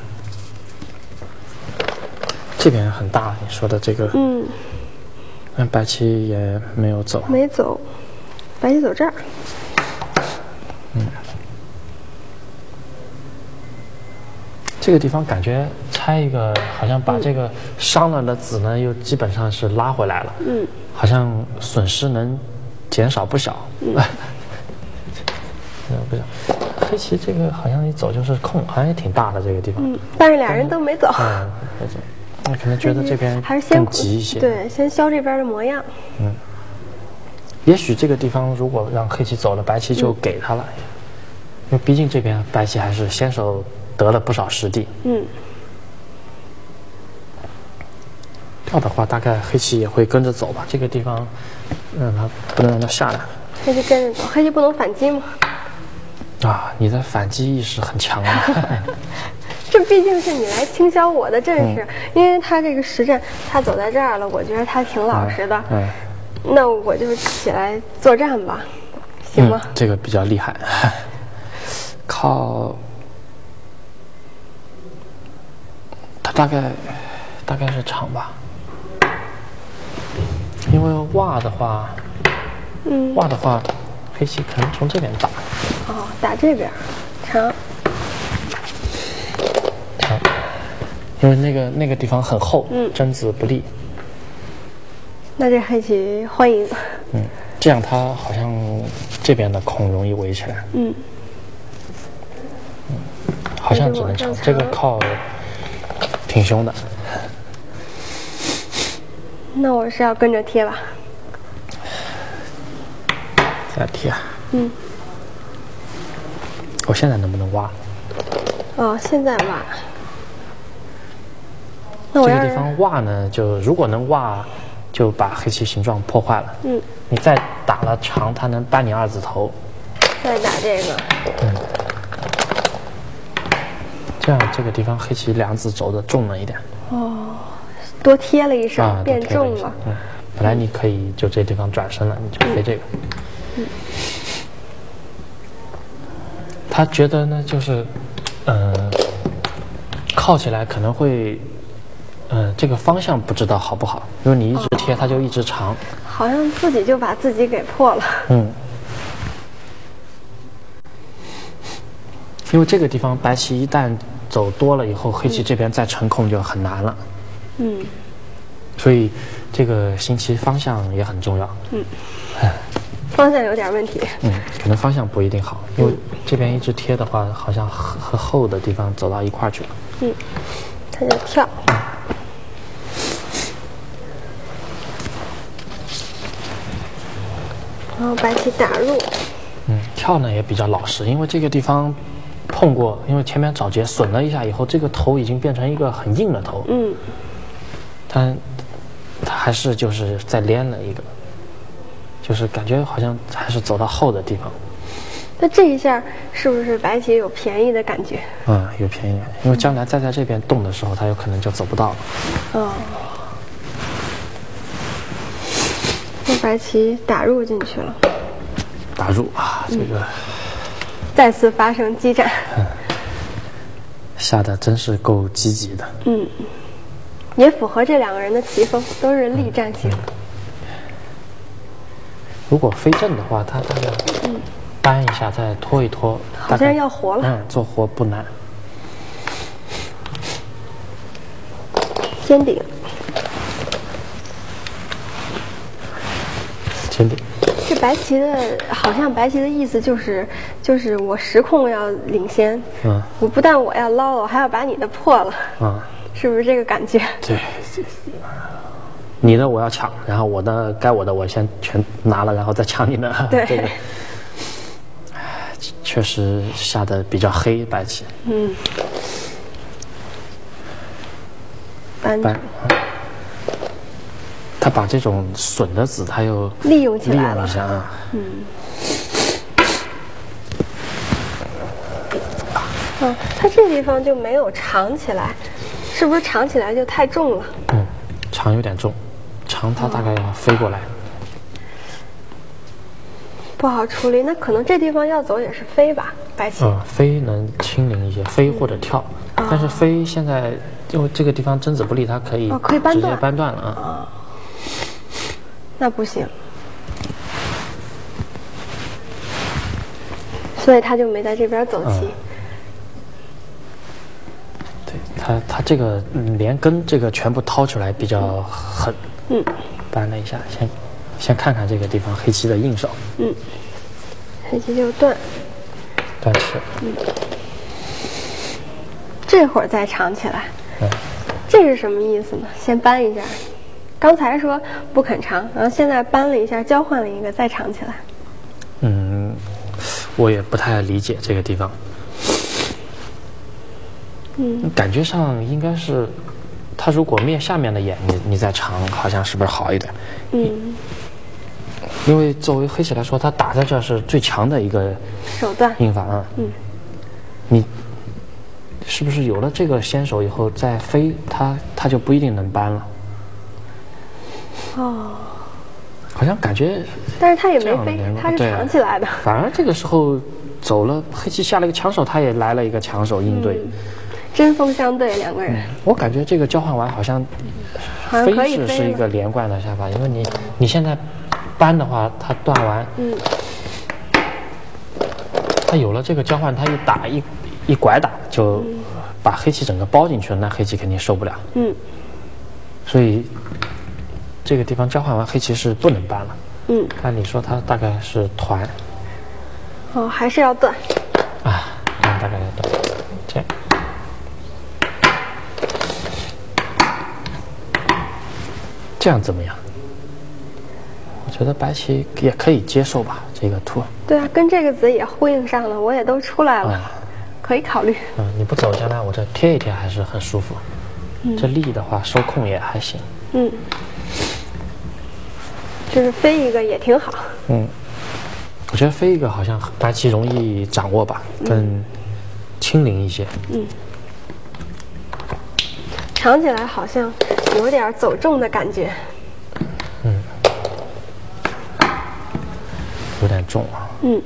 这边很大，你说的这个， 嗯， 那白棋也没有走， 没走，白棋走这儿。 嗯，这个地方感觉拆一个，好像把这个伤了的子呢，又基本上是拉回来了。嗯，好像损失能减少不小。嗯。不是，黑棋这个好像一走就是空，好像也挺大的这个地方。 嗯，但是俩人都没走。 嗯，没走。那可能觉得这边还是先更急一些。 对，先消这边的模样。 嗯。也许这个地方如果让黑棋走了，白棋就给他了，嗯、因为毕竟这边白棋还是先手得了不少实地。嗯。跳的话，大概黑棋也会跟着走吧。这个地方让他不能让他下来。 黑棋跟着走，黑棋不能反击吗？ 啊，你的反击意识很强啊！ 这毕竟是你来清消我的阵势，嗯、因为他这个实战，他走在这儿了，我觉得他挺老实的。嗯，嗯那我就起来作战吧，行吗？ 嗯、这个比较厉害，靠，他大概大概是长吧，因为挖的话，嗯，挖的话。黑棋可能从这边打， 哦，打这边，长， 长，因为那个那个地方很厚，嗯，针子不利。 那这黑棋欢迎。 嗯，这样它好像这边的空容易围起来。嗯，嗯，好像只能长，这个靠挺凶的。 那我是要跟着贴吧。 再贴，嗯，我现在能不能挖？ 哦，现在挖。那我这个地方挖呢，就如果能挖，就把黑棋形状破坏了。嗯，你再打了长，它能扳你二子头。 再打这个。嗯。 这样这个地方黑棋两子走的重了一点。 哦，多贴了一手，啊、变重了。 嗯，本来你可以就这地方转身了，你就飞这个。嗯嗯、他觉得呢，就是，呃，靠起来可能会，呃，这个方向不知道好不好，因为你一直贴，它就一直长。 好像自己就把自己给破了。嗯。 因为这个地方白棋一旦走多了以后，黑棋这边再成空就很难了。 嗯， 所以这个星棋方向也很重要。 嗯，方向有点问题。 嗯，可能方向不一定好，因为这边一直贴的话，好像和和后的地方走到一块儿去了。 嗯，他就跳。然后白棋打入。 嗯，跳呢也比较老实，因为这个地方碰过，因为前面找劫损了一下以后，这个头已经变成一个很硬的头。 嗯， 但他还是就是再连了一个，就是感觉好像还是走到后的地方。 那这一下是不是白棋有便宜的感觉？ 嗯，有便宜，因为将来再在这边动的时候，他有可能就走不到了。 哦，那白棋打入进去了。 打入啊，这个、嗯、 再次发生激战。 嗯，下的真是够积极的。 嗯，也符合这两个人的棋风，都是力战型。嗯嗯、 如果飞正的话，他大概扳一下再拖一拖， 好像要活了。 嗯，做活不难。 先顶。 先顶。 这白棋的，好像白棋的意思就是，就是我实控要领先，嗯，我不但我要捞了，我还要把你的破了，嗯，是不是这个感觉？ 对，你的我要抢，然后我的该我的我先全拿了，然后再抢你的， 对， 这个确实下的比较黑，白棋， 嗯，扳。 扳他把这种损的子，他又利用起来了。 利用一下啊， 嗯。哦，他这地方就没有长起来，是不是长起来就太重了？ 嗯，长有点重，长它大概要飞过来， 不好处理。那可能这地方要走也是飞吧，白棋。 嗯，飞能轻灵一些，飞或者跳，嗯、但是飞现在因为这个地方贞子不利，它可以哦可以扳断直接扳断了啊。 哦，那不行，所以他就没在这边走棋。嗯、 对他，他这个连根这个全部掏出来比较狠。 嗯， 扳了一下，先先看看这个地方黑棋的应手。 嗯，黑棋就断， 断吃。 嗯，这会儿再长起来。 嗯， 这是什么意思呢？先扳一下。刚才说不肯长，然后现在扳了一下，交换了一个，再长起来。 嗯，我也不太理解这个地方。 嗯， 感觉上应该是，他如果灭下面的眼，你你再长，好像是不是好一点？ 嗯， 因为作为黑棋来说，他打在这是最强的一个手段应法啊。 嗯， 你是不是有了这个先手以后再飞，他他就不一定能扳了？ 哦， 好像感觉， 但是他也没飞，他是长起来的。 反而这个时候走了，黑棋下了一个强手，他也来了一个强手应对， 嗯、针锋相对两个人、嗯。 我感觉这个交换完好像， 好像可以飞是是一个连贯的下法，因为你你现在扳的话，他断完， 嗯， 他有了这个交换，他一打一一拐打就把黑棋整个包进去了，那黑棋肯定受不了。 嗯， 所以。这个地方交换完，黑棋是不能扳了。 嗯， 按理说它大概是团。 哦，还是要断。 啊，大概要断。这样。这样怎么样？我觉得白棋也可以接受吧，这个图。 对啊，跟这个子也呼应上了，我也都出来了，嗯、可以考虑。 嗯，你不走将来我这贴一贴还是很舒服。嗯、这力的话收控也还行。 嗯。就是飞一个也挺好。 嗯，我觉得飞一个好像白棋容易掌握吧，更轻灵一些。 嗯，长起来好像有点走重的感觉。 嗯，有点重啊。 嗯，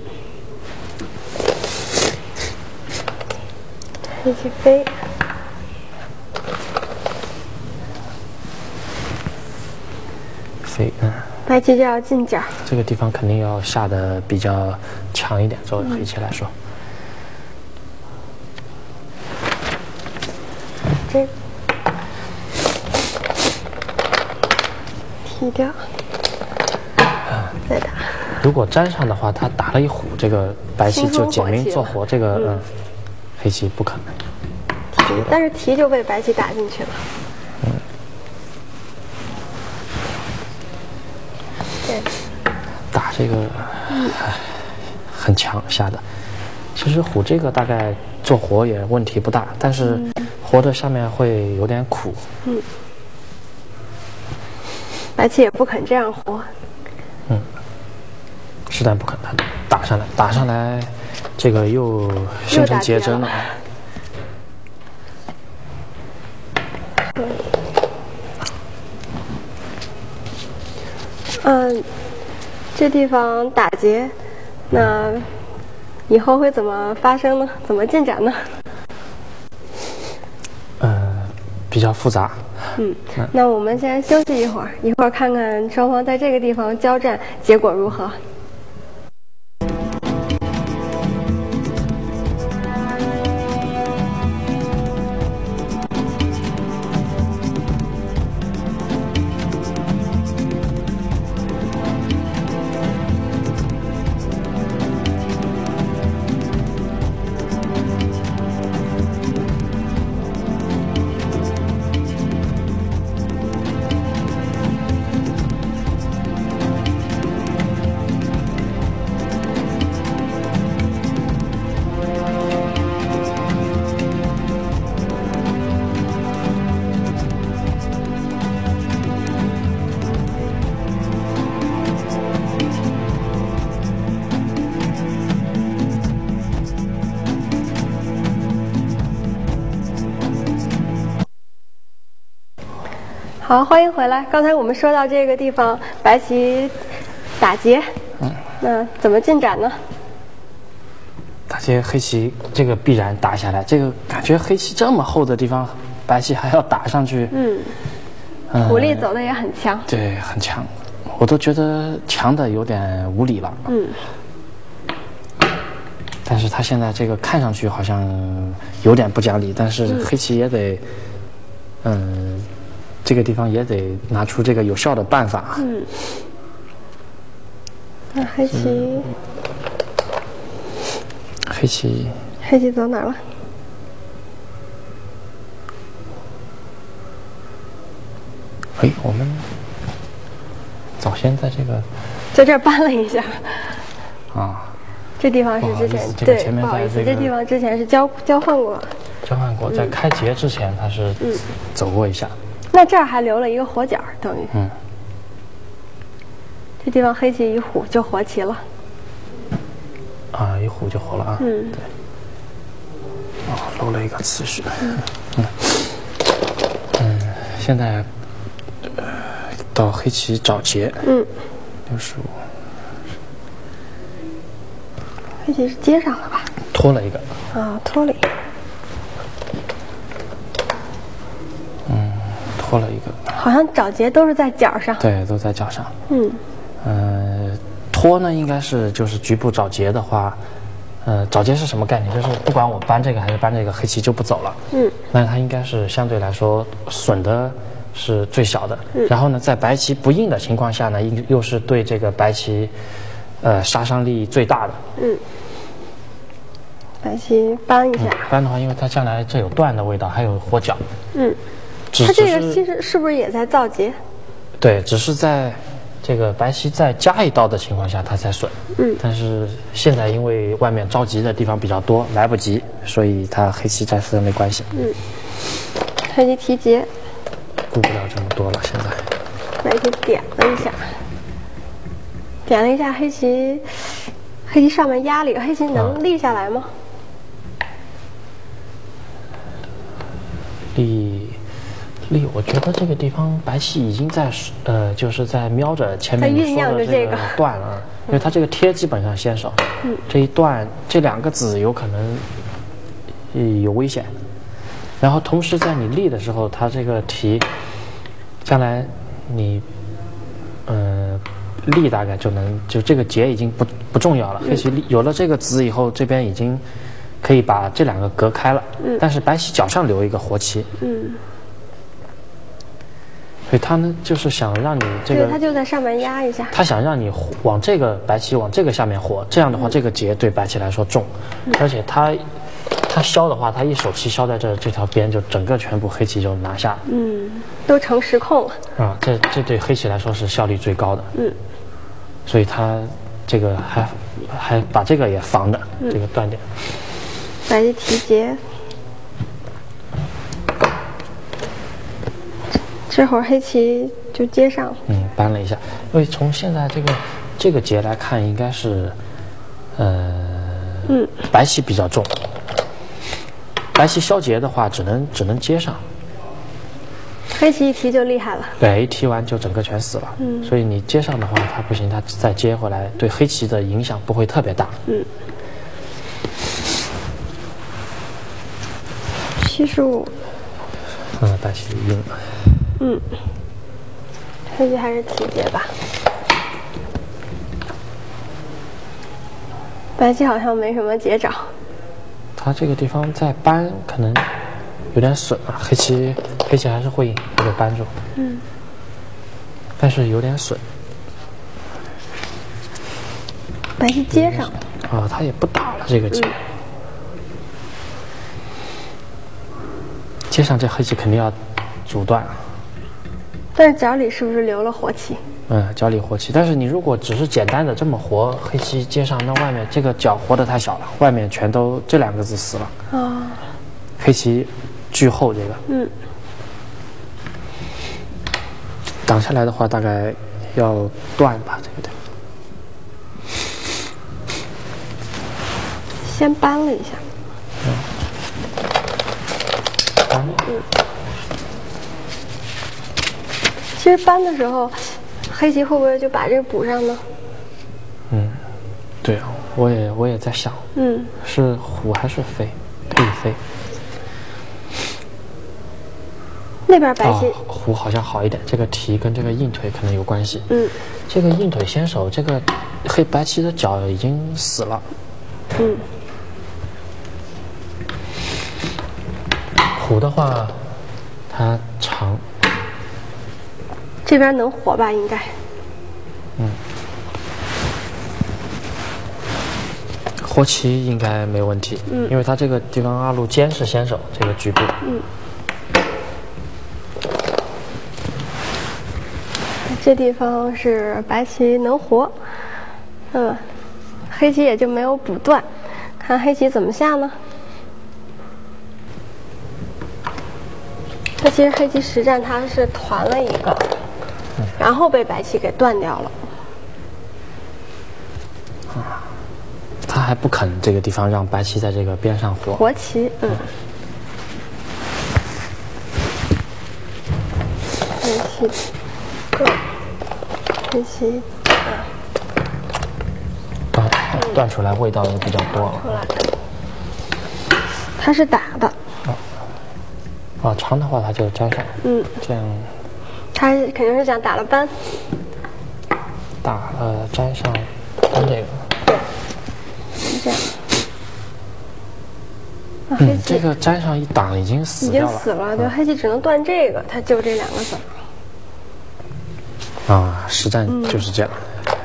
黑棋飞。 飞，嗯。 白棋就要进角， 这个地方肯定要下的比较强一点，作为黑棋来说。 这个踢掉，再打。 如果粘上的话，他打了一虎，这个白棋就简明做活，这个嗯，黑棋不可能。 提，但是提就被白棋打进去了。嗯。对。 打这个，嗯，很强下的。其实虎这个大概做活也问题不大，但是活的上面会有点苦。 嗯。白棋也不肯这样活。 嗯。实在不肯，他打上来，打上来，这个又形成结针了。 嗯，这地方打结，那以后会怎么发生呢？怎么进展呢？ 呃，比较复杂。 嗯，那我们先休息一会儿，一会儿看看双方在这个地方交战结果如何。好，欢迎回来。刚才我们说到这个地方，白棋打结，嗯，那怎么进展呢？ 打结，黑棋这个必然打下来。这个感觉黑棋这么厚的地方，白棋还要打上去， 嗯，嗯虎力走的也很强， 对，很强，我都觉得强的有点无理了， 嗯。 但是他现在这个看上去好像有点不讲理，但是黑棋也得，嗯。嗯这个地方也得拿出这个有效的办法。 嗯，那黑棋，嗯、 黑棋， 黑棋走哪了？ 哎，我们早先在这个， 在这儿搬了一下。 啊， 这地方是之前对，不好意思，这地方之前是交交换过。 交换过，在开结之前他是走过一下。 那这儿还留了一个活角，等于， 嗯， 这地方黑棋一虎就活棋了， 啊，一虎就活了啊， 嗯， 对，哦，漏了一个次序，嗯，嗯，嗯现在，呃，到黑棋找劫， 嗯， 六十五， 黑棋是接上了吧？ 拖了一个， 啊，拖了一个。 拖了一个， 好像找结都是在角上， 对，都在角上。 嗯， 呃，拖呢，应该是就是局部找结的话，呃，找结是什么概念？就是不管我搬这个还是搬这个，黑棋就不走了。 嗯， 那它应该是相对来说损的是最小的。 嗯， 然后呢，在白棋不应的情况下呢，又又是对这个白棋，呃，杀伤力最大的。 嗯，白棋搬一下。 嗯、搬的话，因为它将来这有断的味道，还有活角。 嗯。它这个其实是不是也在造结？ 对，只是在这个白棋再加一刀的情况下，它才损。 嗯。 但是现在因为外面着急的地方比较多，来不及，所以它黑棋暂时没关系。 嗯。黑棋提结。 顾不了这么多了，现在。 白棋点了一下，点了一下黑棋，黑棋上面压了一个，黑棋能立下来吗？ 立。立，我觉得这个地方白棋已经在呃，就是在瞄着前面你说的这个断了，因为它这个贴基本上先手， 嗯， 这一断这两个子有可能有危险，然后同时在你立的时候，它这个题将来你呃立大概就能就这个结已经不不重要了，黑棋有了这个子以后，这边已经可以把这两个隔开了。 嗯。 但是白棋脚上留一个活棋。 嗯。 所以他呢，就是想让你这个， 他就在上面压一下。 他想让你往这个白棋往这个下面活，这样的话，嗯、这个劫对白棋来说重，嗯、而且他他消的话，他一手棋消在这这条边，就整个全部黑棋就拿下。 嗯，都成实控了。 啊，这这对黑棋来说是效率最高的。 嗯， 所以他这个还还把这个也防着，嗯、这个断点。 白棋提劫。这会儿黑棋就接上了， 嗯，扳了一下。因为从现在这个这个劫来看，应该是，呃， 嗯， 白棋比较重。白棋消劫的话，只能只能接上。 黑棋一提就厉害了。 对，一提完就整个全死了。嗯，所以你接上的话，它不行，它再接回来，对黑棋的影响不会特别大。 嗯。七十五。 嗯，白棋赢了。 嗯，黑棋还是提劫吧。白棋好像没什么劫找。 他这个地方再扳可能有点损啊，黑棋黑棋还是会赢，会被扳住。 嗯。 但是有点损。 白棋接上。 啊，他也不打了这个劫。嗯、接上这黑棋肯定要阻断。 但是角里是不是留了活棋？ 嗯，角里活棋。但是你如果只是简单的这么活，黑棋接上，那外面这个角活得太小了，外面全都这两个字死了。啊、哦。黑棋居后这个。 嗯。 挡下来的话，大概要断吧，这个地方。 先扳了一下。 嗯。扳。 嗯。其实扳的时候，黑棋会不会就把这个补上呢？ 嗯，对啊，我也我也在想， 嗯， 是虎还是飞？可以飞。 那边白棋、 哦、虎好像好一点，这个提跟这个硬腿可能有关系。 嗯， 这个硬腿先手，这个黑白棋的脚已经死了。 嗯， 虎的话，它长。 这边能活吧？应该。 嗯。活棋应该没问题。嗯。因为他这个地方二路尖是先手，这个局部。 嗯。这地方是白棋能活，嗯，黑棋也就没有补断，看黑棋怎么下呢？那其实黑棋实战它是团了一个。然后被白棋给断掉了。 啊，他还不肯这个地方让白棋在这个边上活。 活棋，嗯。黑棋，对，黑棋，啊。 断断出来味道也比较多了。 出来。他是打的。 啊。啊，长的话他就粘上。 嗯。 这样。 他肯定是想打了扳， 打了粘上扳这个， 对，是这样。啊、 嗯，这个粘上一挡已经死掉了， 已经死了，对，嗯、黑棋只能断这个，他就这两个子。 啊，实战就是这样。嗯、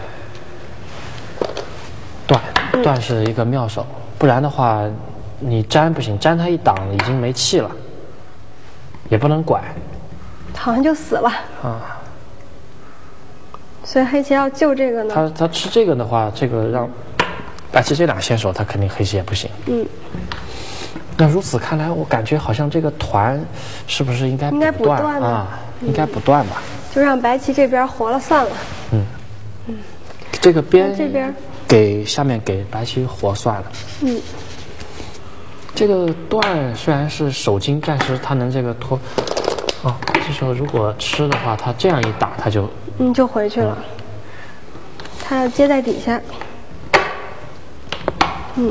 断断是一个妙手，不然的话，你粘不行，粘他一挡已经没气了，也不能拐。 好像就死了啊， 所以黑棋要救这个呢。 他他吃这个的话，这个让白棋这两先手，他肯定黑棋也不行。 嗯。 那如此看来，我感觉好像这个团是不是应该应该补断断啊？应该补断吧。 就让白棋这边活了算了。 嗯。嗯。这个边这边给下面给白棋活算了。 嗯。 这个断虽然是手筋，但是它能这个拖。哦，这时候如果吃的话，他这样一打，他就嗯就回去了。嗯、他要接在底下，嗯，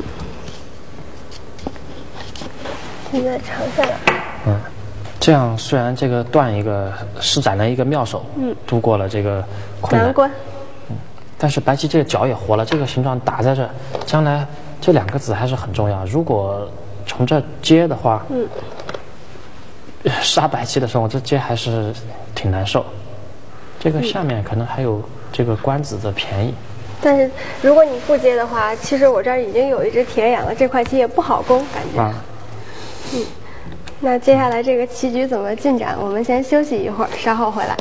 现在长下来。 嗯，这样虽然这个断一个施展了一个妙手， 嗯， 度过了这个困难难关， 嗯，但是白棋这个脚也活了，这个形状打在这，将来这两个字还是很重要。如果从这接的话， 嗯， 杀白棋的时候，这接还是挺难受。这个下面可能还有这个官子的便宜。 但是如果你不接的话，其实我这儿已经有一只铁眼了，这块棋也不好攻，感觉。 啊， 嗯，那接下来这个棋局怎么进展？我们先休息一会儿，稍后回来。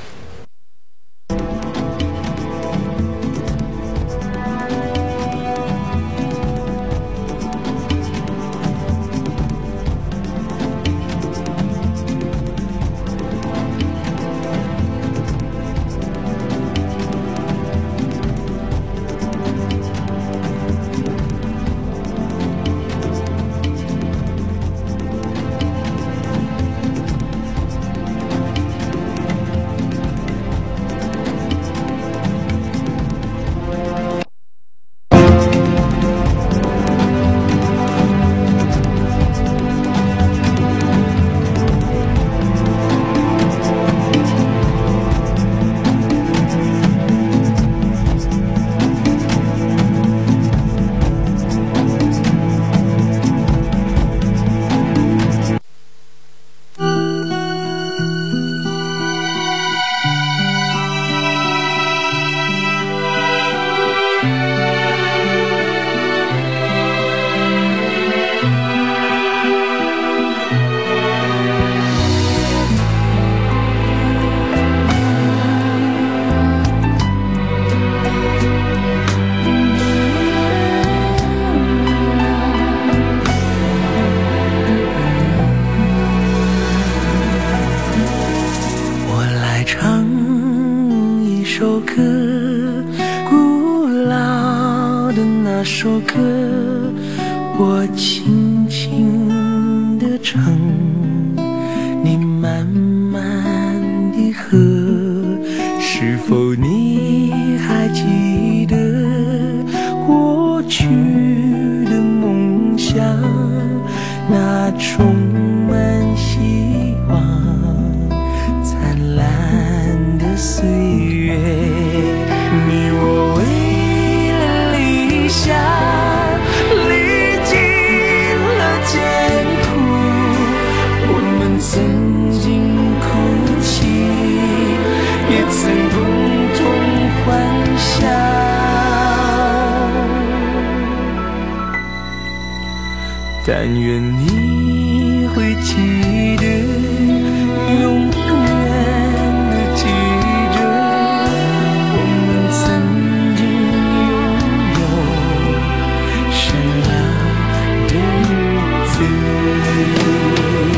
但愿你会记得，永远的记着我们曾经拥有闪亮的日子。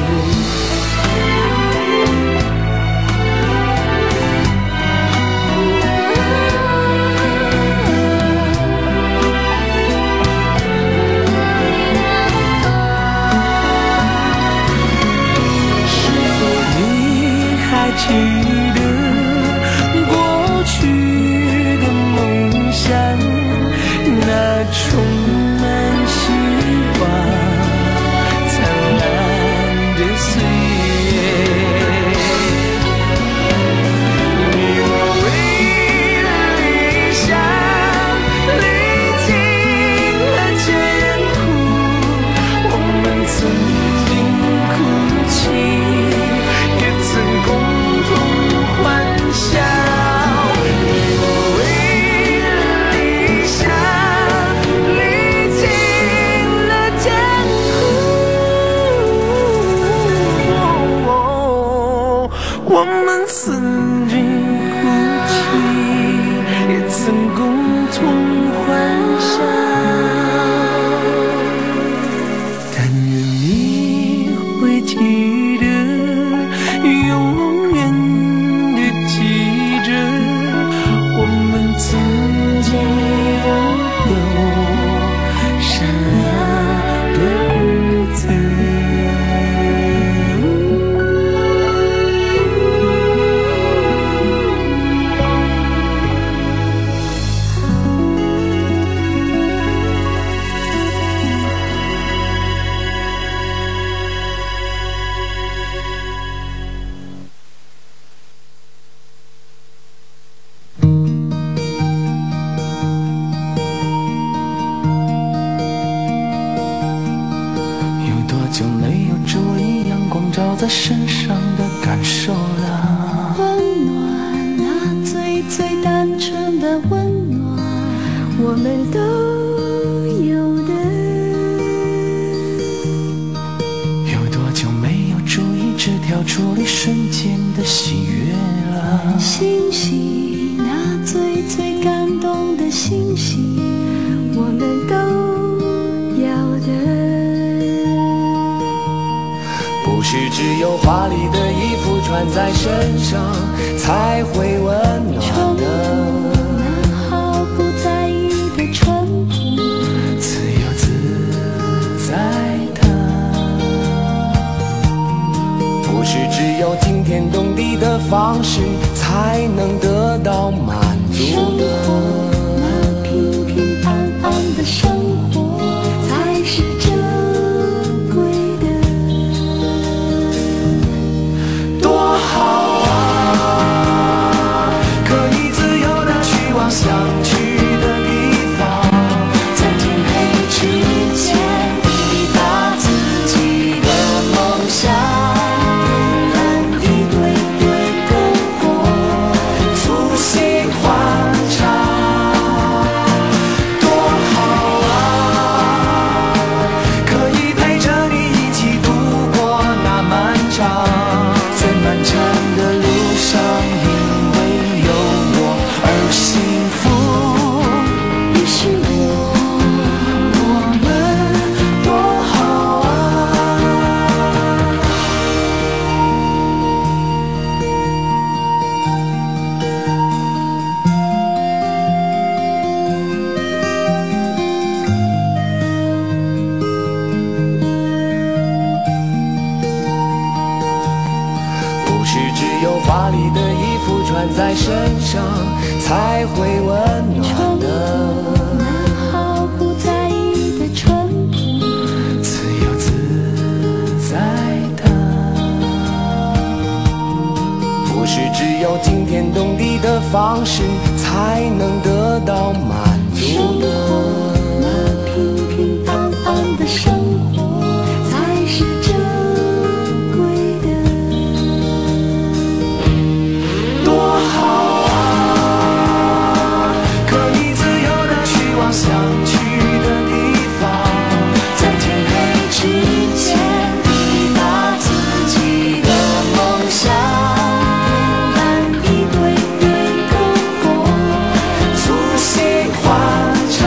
记得过去的梦想，那充满希望灿烂的岁月。你我为了理想历经了艰苦，我们曾经哭泣，也曾共欢笑，你我为了理想历经了艰苦，我们曾经哭泣，也曾共同欢笑。但愿你会记得，永远曾经拥有闪亮的日子。 久没有注意阳光照在身上的感受了？ 温暖，那最最单纯的温暖，我们都有的。 有多久没有注意纸条处理瞬间的喜悦了？ 星星，那最最感动的星星，我们都有的。 不是只有华丽的衣服穿在身上才会温暖的。 那毫不在意的淳朴， 自由自在的。不是只有惊天动地的方式才能得到满足的。 那平平安安的生活才是珍贵的。 多好啊，可以自由地去往想去的地方，在天黑之前抵达自己的梦想，点燃一堆堆篝火，促膝欢唱。多好啊，可以陪着你一起度过那漫长，在漫长的路上，因为有我而幸福。 你是我， 我们多好啊！不是只有华丽的衣服穿在身上才会温暖的。 那毫不在意的淳朴， 自由自在的。不是只有惊天动地的方式才能得到满足的。 那平平安安的生活才是珍贵的。 多好啊，可以自由地去往想去的地方，在天黑之前抵达自己的梦想， 点燃一堆堆篝火， 促膝欢唱。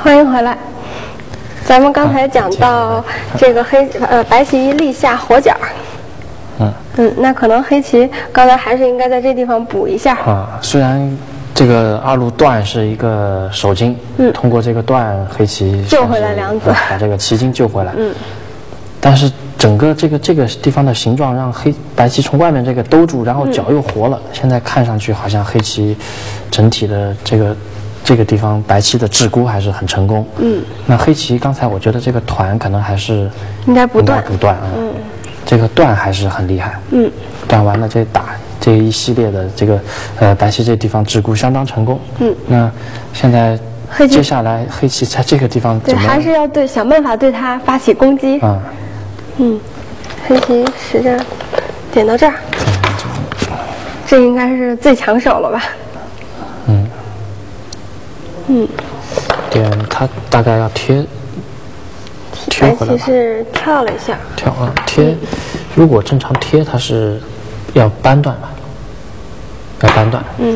欢迎回来。咱们刚才讲到这个黑呃白棋立下活角， 嗯嗯，那可能黑棋刚才还是应该在这地方补一下。 啊，虽然这个二路断是一个手筋， 嗯通过这个断黑棋救回来两子啊把这个棋筋救回来， 嗯， 但是整个这个这个地方的形状让黑白棋从外面这个兜住，然后角又活了，现在看上去好像黑棋整体的这个。这个地方白棋的陟孤还是很成功。 嗯， 那黑棋刚才我觉得这个团可能还是应该不断， 不断啊。 嗯， 这个断还是很厉害。 嗯， 断完了这打这一系列的这个呃白棋这地方陟孤相当成功。 嗯， 那现在黑棋接下来黑棋在这个地方对， 怎么还是要对想办法对它发起攻击。 啊？ 嗯，黑棋使着点到这儿，这应该是最抢手了吧？ 嗯。 嗯， 点它大概要贴贴白回来吧， 棋是跳了一下， 跳啊贴，如果正常贴它是要扳断吧，要扳断。 嗯，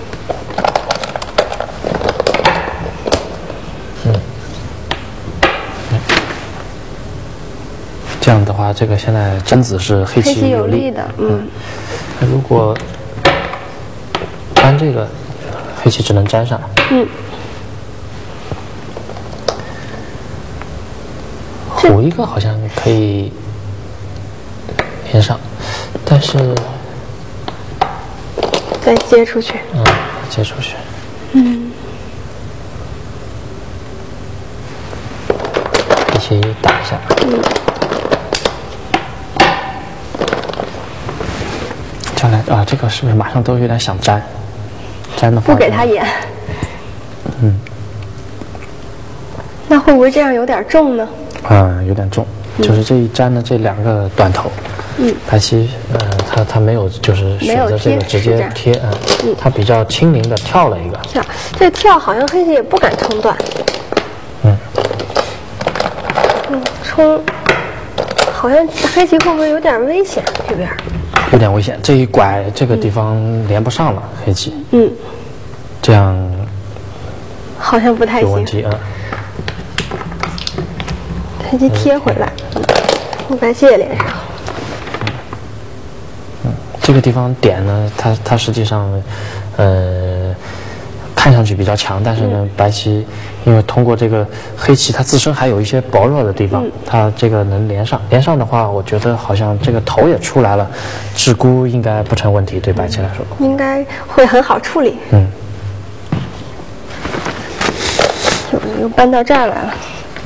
嗯，这样的话，这个现在真子是黑黑棋棋有利有利的，嗯， 那如果扳这个，黑棋只能粘上。 嗯。 虎一个好像可以连上，但是再接出去。 嗯，接出去。 嗯。 一起打一下。 嗯。 将来啊，这个是不是马上都有点想粘？粘的话不给他演。 嗯。 那会不会这样有点重呢？ 啊、嗯，有点重，就是这一粘的这两个短头， 嗯， 白棋，呃，它它没有就是选择这个直接贴，啊、嗯，它比较轻灵的跳了一个跳，这跳好像黑棋也不敢冲断， 嗯， 嗯，冲，好像黑棋会不会有点危险？这边有点危险，这一拐这个地方连不上了，嗯、黑棋， 嗯， 这样好像不太行， 有问题啊。 黑棋贴回来，嗯，白棋也连上。 嗯，这个地方点呢，它它实际上，呃，看上去比较强，但是呢，嗯、白棋因为通过这个黑棋，它自身还有一些薄弱的地方，嗯、它这个能连上。连上的话，我觉得好像这个头也出来了，陟孤应该不成问题，对白棋来说， 应该会很好处理。 嗯， 又又搬到这儿来了。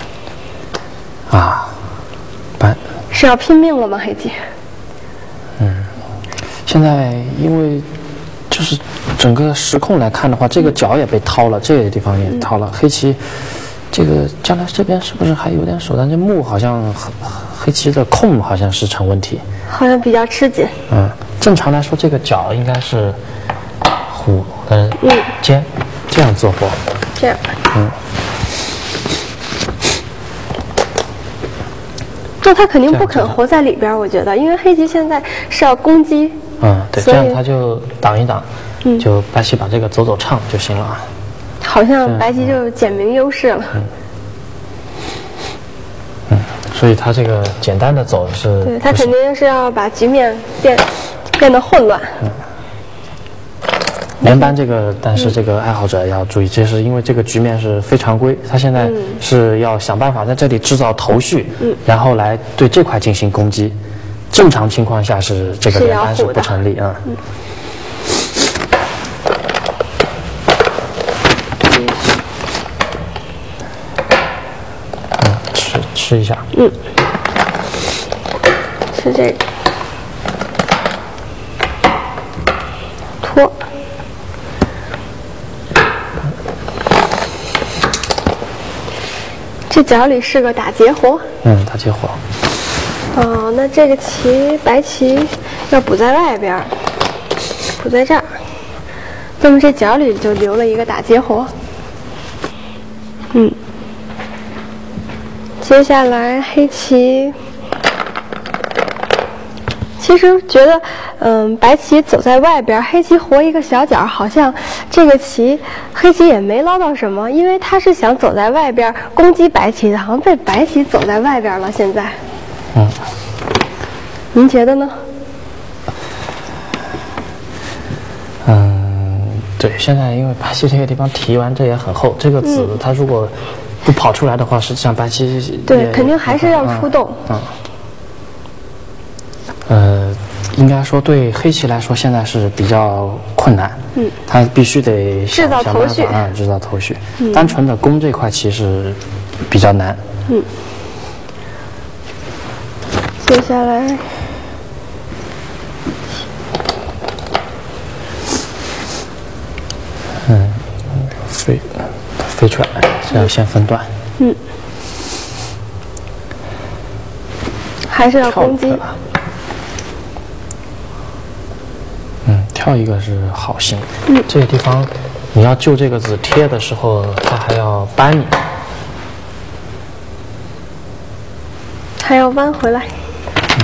啊，搬是要拼命了吗？黑棋？ 嗯，现在因为就是整个时空来看的话，这个角也被掏了，这个地方也掏了。嗯、黑棋这个将来这边是不是还有点手段？这目好像黑棋的控好像是成问题， 好像比较吃紧。 嗯，正常来说这个角应该是虎的尖、嗯、这样做活。 这样。 嗯。 就他肯定不肯活在里边，我觉得，因为黑棋现在是要攻击。 嗯，对，这样他就挡一挡， 嗯， 就白棋把这个走走唱就行了啊。 好像白棋就简明优势了。 嗯，嗯，所以他这个简单的走是， 对他肯定是要把局面变变得混乱。 嗯。连扳这个，但是这个爱好者要注意，这是因为这个局面是非常规，他现在是要想办法在这里制造头绪， 嗯、 然后来对这块进行攻击。正常情况下是这个连扳是不成立啊。 嗯嗯，吃吃一下。 嗯，吃这个。拖。这角里是个打劫活。 嗯，打劫活。 哦，那这个棋白棋要补在外边，补在这儿。那么这角里就留了一个打劫活。嗯。接下来黑棋，其其实觉得，嗯，白棋走在外边，黑棋活一个小角，好像这个棋黑棋也没捞到什么，因为他是想走在外边攻击白棋的，好像被白棋走在外边了。现在， 嗯， 您觉得呢？ 嗯，对，现在因为白棋这个地方提完，这也很厚，这个子它如果不跑出来的话，实际上白棋对，肯定还是要出动。 嗯。嗯呃，应该说对黑棋来说，现在是比较困难。嗯，他必须得制造头绪啊，制造头绪。嗯，单纯的攻这块棋是比较难。 嗯，接下来， 嗯，飞飞出来，这样先分段。 嗯，还是要攻击。 嗯，跳一个是好心。嗯，这个地方你要就这个子贴的时候，他还要扳你， 还要弯回来。嗯，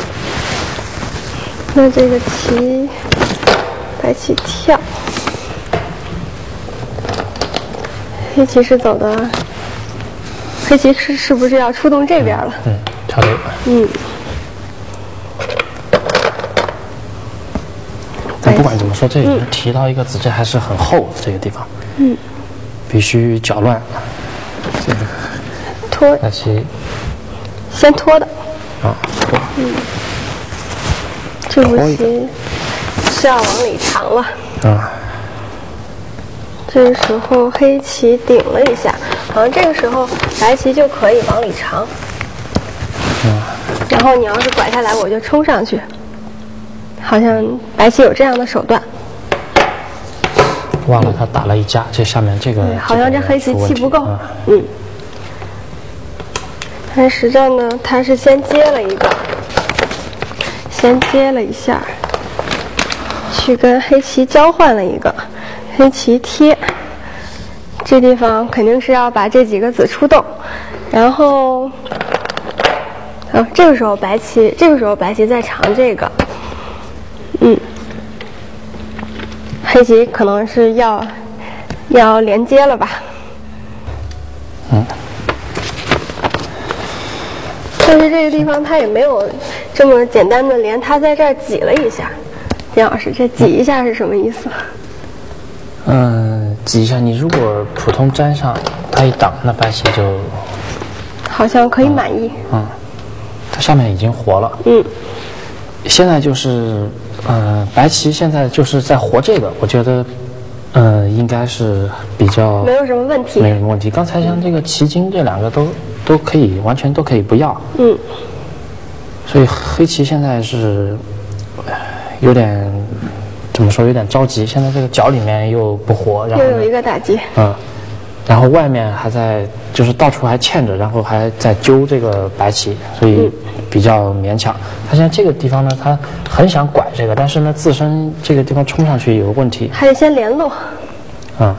那这个棋，白棋跳，黑棋是走的，黑棋是是不是要出动这边了？ 嗯，跳这个。 嗯。 但不管怎么说，这已经提到一个子，这还是很厚这个地方。嗯，必须搅乱。这个拖。 白棋先拖的。 啊，拖。 嗯。这步棋是要往里长了。 啊。 这时候黑棋顶了一下，好像这个时候白棋就可以往里长。 嗯。 然后你要是拐下来，我就冲上去。好像白棋有这样的手段。 忘了他打了一家，这下面这个好像这黑棋气不够。嗯。但实战呢，他是先接了一个，先接了一下，去跟黑棋交换了一个，黑棋贴。这地方肯定是要把这几个子出动，然后，啊，这个时候白棋，这个时候白棋在长这个。嗯，黑棋可能是要要连接了吧？ 嗯。 但是这个地方它也没有这么简单的连，它在这儿挤了一下。丁老师，这挤一下是什么意思？ 嗯，挤一下，你如果普通粘上，它一挡，那白棋就好像可以满意。 嗯，它下面已经活了。 嗯。 现在就是，呃，白棋现在就是在活这个，我觉得，呃，应该是比较没有什么问题， 没什么问题。刚才像这个棋筋这两个都都可以，完全都可以不要。 嗯。 所以黑棋现在是有点怎么说，有点着急。现在这个角里面又不活，然后又有一个打击。 嗯。然后外面还在，就是到处还嵌着，然后还在揪这个白棋，所以比较勉强。他现在这个地方呢，他很想拐这个，但是呢，自身这个地方冲上去有问题， 还得先联络。 嗯。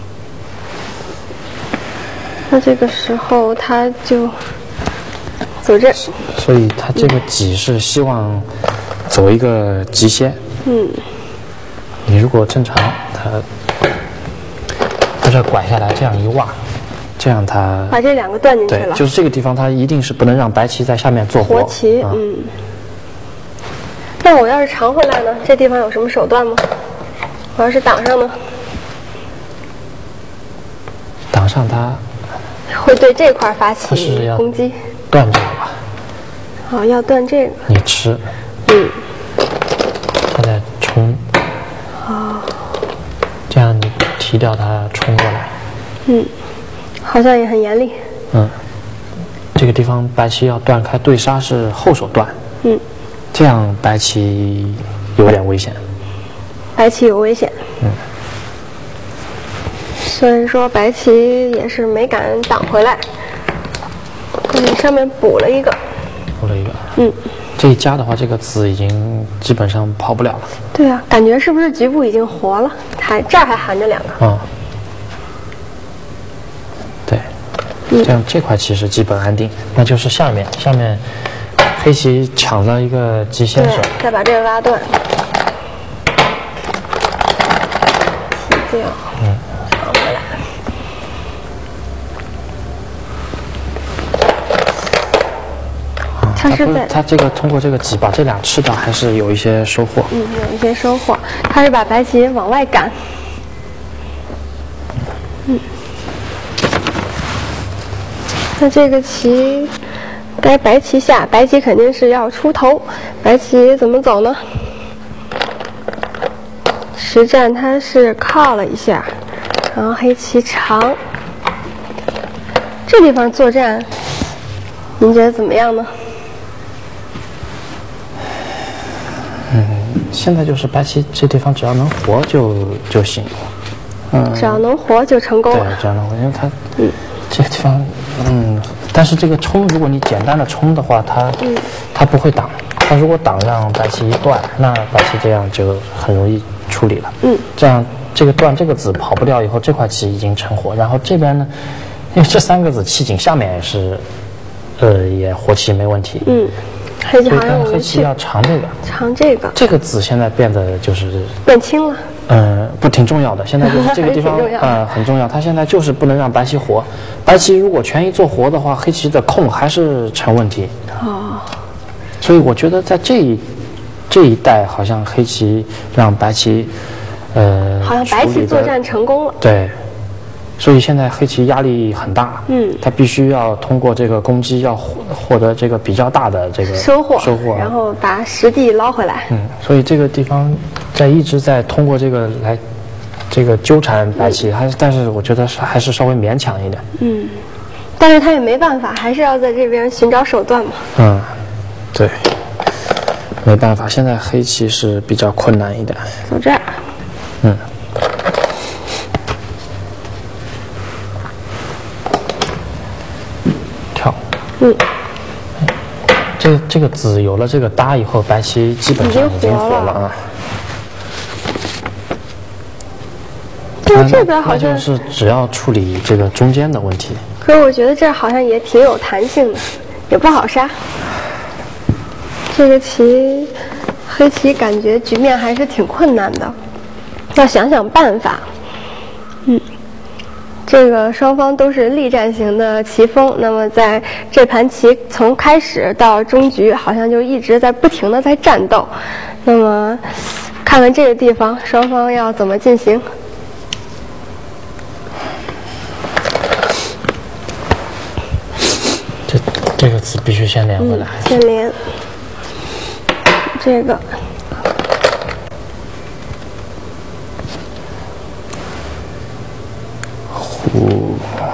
那这个时候他就走这， 所以他这个挤是希望走一个急先。 嗯。 你如果正常，他。这拐下来，这样一挖，这样它把这两个断进去了。 对，就是这个地方，它一定是不能让白棋在下面做活。 活棋，嗯。嗯。那我要是长回来呢？这地方有什么手段吗？我要是挡上呢？ 挡上它会对这块发起攻击。 断这个吧。 好，要断这个。 你吃。 嗯。 它再冲。 哦。 这样你提掉它冲过来。 嗯，好像也很严厉。 嗯，这个地方白棋要断开对杀是后手断。 嗯， 这样白棋有点危险。 白棋有危险。 嗯。 所以说白棋也是没敢挡回来，你上面补了一个。 补了一个。 嗯。 这一加的话，这个子已经基本上跑不了了。 对啊，感觉是不是局部已经活了？还这儿还含着两个。 啊、嗯。对，这样这块棋是基本安定，那就是下面下面黑棋抢了一个急先手， 再把这个挖断，踢掉，嗯，抢回来。他是在他这个通过这个挤把这俩吃掉，还是有一些收获。 嗯，有一些收获。他是把白棋往外赶。嗯。那这个棋该白棋下，白棋肯定是要出头。白棋怎么走呢？实战他是靠了一下，然后黑棋长。这地方作战，您觉得怎么样呢？ 嗯，现在就是白棋这地方只要能活就就行，嗯， 只要能活就成功了。 对，只要能活，因为它，嗯，这个地方，嗯，但是这个冲，如果你简单的冲的话，它，嗯，它不会挡，它如果挡让白棋一断，那白棋这样就很容易处理了，嗯，这样这个断这个子跑不掉以后，这块棋已经成活，然后这边呢，因为这三个子弃井下面也是，呃，也活棋没问题， 嗯。黑棋好像黑棋要长这个， 长这个， 这个子现在变得就是变轻了。 嗯、呃，不挺重要的。现在就是这个地方呃很重要，它现在就是不能让白棋活。白棋如果全一做活的话，黑棋的空还是成问题。 哦。 所以我觉得在这一这一代，好像黑棋让白棋呃， 好像白棋作战成功了。 对。所以现在黑棋压力很大，嗯，他必须要通过这个攻击，要获获得这个比较大的这个收获， 收获， 然后把实地捞回来。 嗯，所以这个地方在一直在通过这个来这个纠缠白棋，还、嗯、但是我觉得是还是稍微勉强一点。 嗯，但是他也没办法，还是要在这边寻找手段嘛。 嗯，对，没办法，现在黑棋是比较困难一点。 走这儿。 嗯。跳， 嗯， 这个这个子有了这个搭以后，白棋基本上已经活了啊。 但是这边好像那就是只要处理这个中间的问题。 可是我觉得这好像也挺有弹性的，也不好杀。这个棋，黑棋感觉局面还是挺困难的，要想想办法。嗯。这个双方都是力战型的棋风，那么在这盘棋从开始到终局，好像就一直在不停的在战斗。那么，看看这个地方，双方要怎么进行？ 这这个子必须先连回来。 嗯、先连。这个。 虎，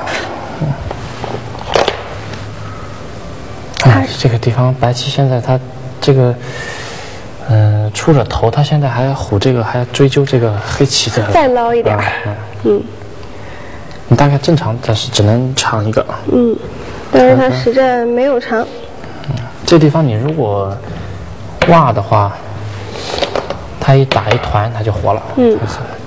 哎，这个地方白棋现在他这个，嗯、呃，出了头，他现在还要虎这个，还要追究这个黑棋的， 再捞一点，嗯，嗯， 你大概正常，但是只能长一个， 嗯，但是他实战没有长， 嗯，这地方你如果挖的话，他一打一团，他就活了，嗯。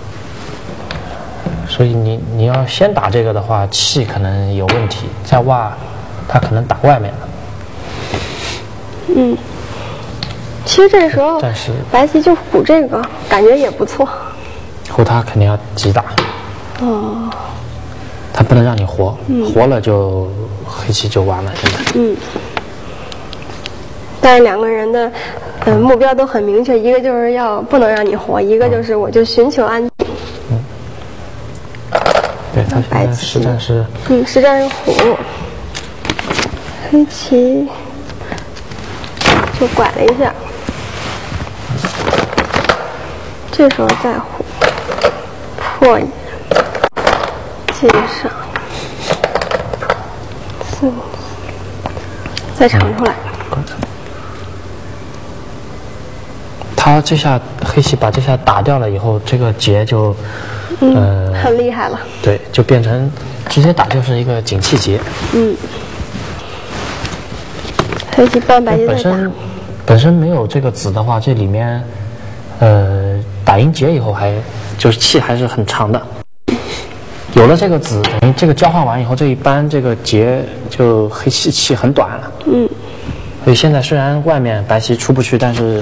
所以你你要先打这个的话，气可能有问题，再挖，它可能打外面了。 嗯，其实这时候但是白棋就虎这个，感觉也不错。 虎它肯定要急打。 哦。 它不能让你活， 嗯、 活了就黑棋就完了，现在。 嗯。但是两个人的呃目标都很明确，一个就是要不能让你活，一个就是我就寻求安定。 嗯。对，他现在实战是， 嗯，实战是虎，黑棋就拐了一下，这时候再虎破一，接上，四，再长出来。 他这下黑棋把这下打掉了以后，这个劫就。 嗯、呃，很厉害了。 对，就变成直接打就是一个景气劫。 嗯。黑棋半白棋本身本身没有这个子的话，这里面呃打赢劫以后还就是气还是很长的。有了这个子，等于这个交换完以后，这一般这个劫就黑棋气很短了。 嗯。 所以现在虽然外面白棋出不去，但是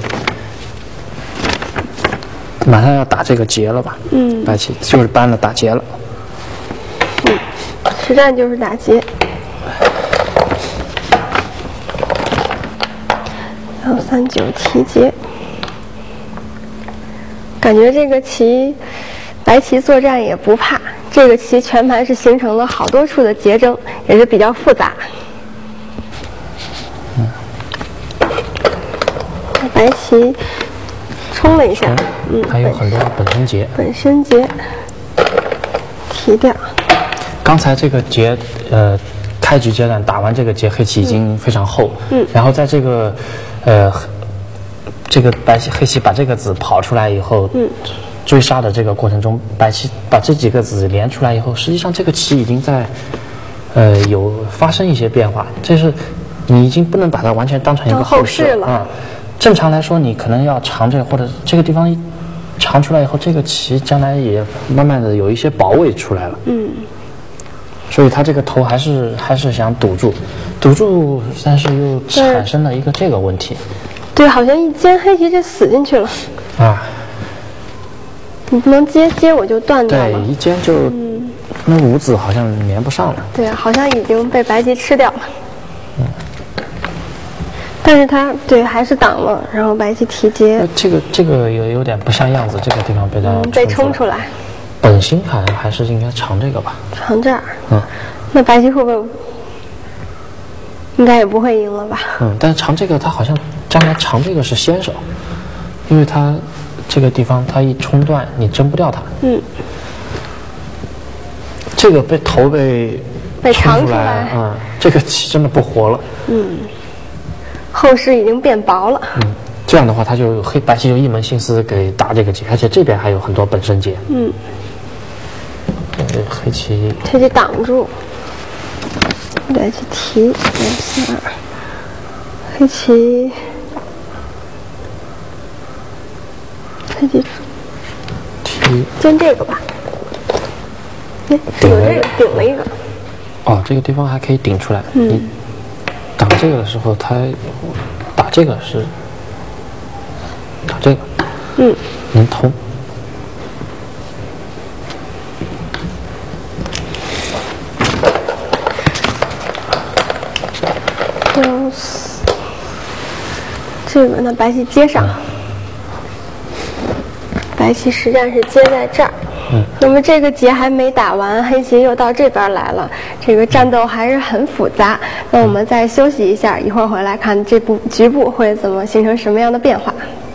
马上要打这个结了吧？ 嗯， 白棋就是搬了打结了。 嗯，实战就是打结。然后三九提结，感觉这个棋白棋作战也不怕，这个棋全盘是形成了好多处的结争，也是比较复杂。 嗯， 白棋冲了一下，嗯， 还有很多本身结， 本身结提掉。 刚才这个结，呃，开局阶段打完这个结，黑棋已经非常厚， 嗯， 然后在这个，呃，这个白棋黑棋把这个子跑出来以后， 嗯， 追杀的这个过程中，白棋把这几个子连出来以后，实际上这个棋已经在，呃，有发生一些变化，这是你已经不能把它完全当成一个后势了啊、嗯。正常来说，你可能要长这个，或者这个地方长出来以后，这个棋将来也慢慢的有一些保卫出来了， 嗯。 所以他这个头还是还是想堵住，堵住，但是又产生了一个这个问题。 对，好像一接黑棋就死进去了。 啊， 你不能接，接我就断掉了。 对，一接就、嗯、那五子好像连不上了。 对，好像已经被白棋吃掉了。 嗯。 但是他对还是挡了，然后白棋提结。 这个这个有有点不像样子，这个地方被他、 嗯、被冲出来。 本心还还是应该长这个吧？ 长这儿。 嗯。 那白棋会不会？应该也不会赢了吧？ 嗯，但是长这个他好像将来长这个是先手，因为他这个地方他一冲断，你争不掉他。 嗯。 这个被头被被长出来，嗯，这个棋真的不活了。 嗯。后势已经变薄了。 嗯。这样的话，他就黑白棋就一门心思给打这个结，而且这边还有很多本身结。 嗯。 呃，黑棋。 黑棋挡住，白棋提两下，黑棋，黑棋提尖这个吧。哎，有这个顶了一个。 哦，这个地方还可以顶出来。 嗯。 你挡这个的时候，他打这个是。打这个， 嗯， 能通。 幺四，这个呢，白棋接上，白棋实战是接在这儿。 嗯。 那么这个结还没打完，黑棋又到这边来了，这个战斗还是很复杂。那我们再休息一下，一会儿回来看这部局部会怎么形成什么样的变化。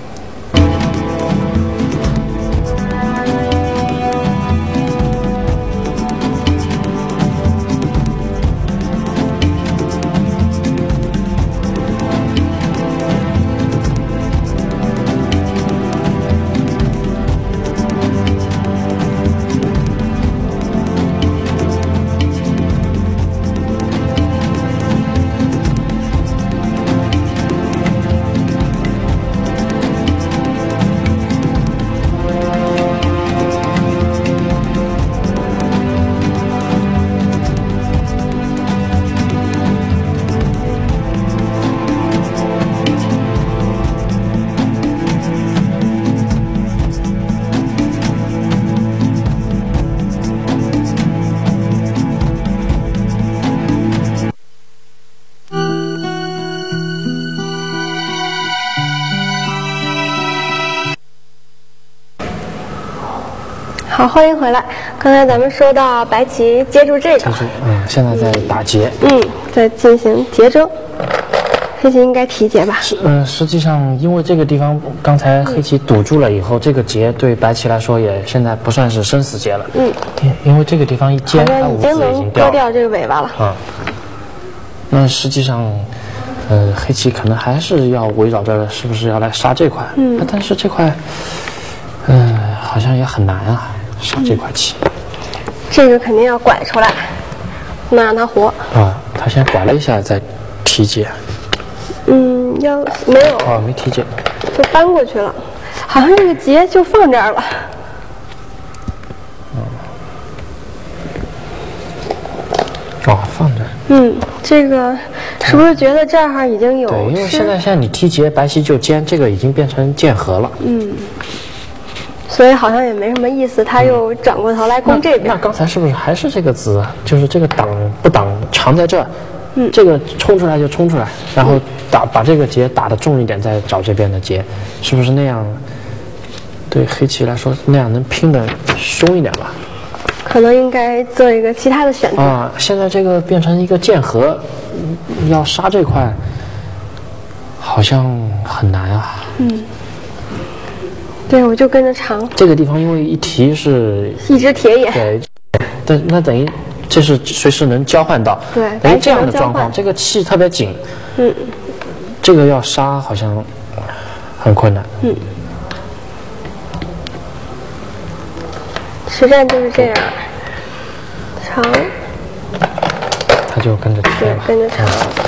好，欢迎回来。刚才咱们说到白棋接住这个， 嗯，现在在打结， 嗯，在进行结争。黑棋应该提结吧？ 嗯，实际上因为这个地方刚才黑棋堵住了以后，嗯、这个结对白棋来说也现在不算是生死结了。 嗯， 因因为这个地方一尖，它五子已经掉了， 割掉这个尾巴了。 嗯，那实际上，呃，黑棋可能还是要围绕着是不是要来杀这块， 嗯， 但是这块，嗯、呃，好像也很难啊。杀这块棋、嗯， 这个肯定要拐出来，能让它活。 啊，他先拐了一下再提结。 嗯，要没有。 哦，没提结， 就搬过去了，好像这个结就放这儿了。 嗯。哦，放这儿。 嗯，这个是不是觉得这儿已经有对，因为吃现在像你提劫，白棋就尖，这个已经变成剑合了。 嗯，所以好像也没什么意思，他又转过头来攻这边。 那刚才是不是还是这个子？就是这个挡不挡长在这儿？嗯，这个冲出来就冲出来，然后打把这个劫打得重一点，再找这边的劫，是不是那样？对黑棋来说，那样能拼得凶一点吧？ 可能应该做一个其他的选择。 啊，现在这个变成一个剑合，嗯要杀这块，好像很难啊。 嗯，对，我就跟着长。 这个地方因为一提是一只铁眼。 对，但那等于这是随时能交换到。 对， 等于这样的状况，这个气特别紧。 嗯， 这个要杀好像很困难。 嗯，实战就是这样，长。 他就跟着贴了， 跟着长。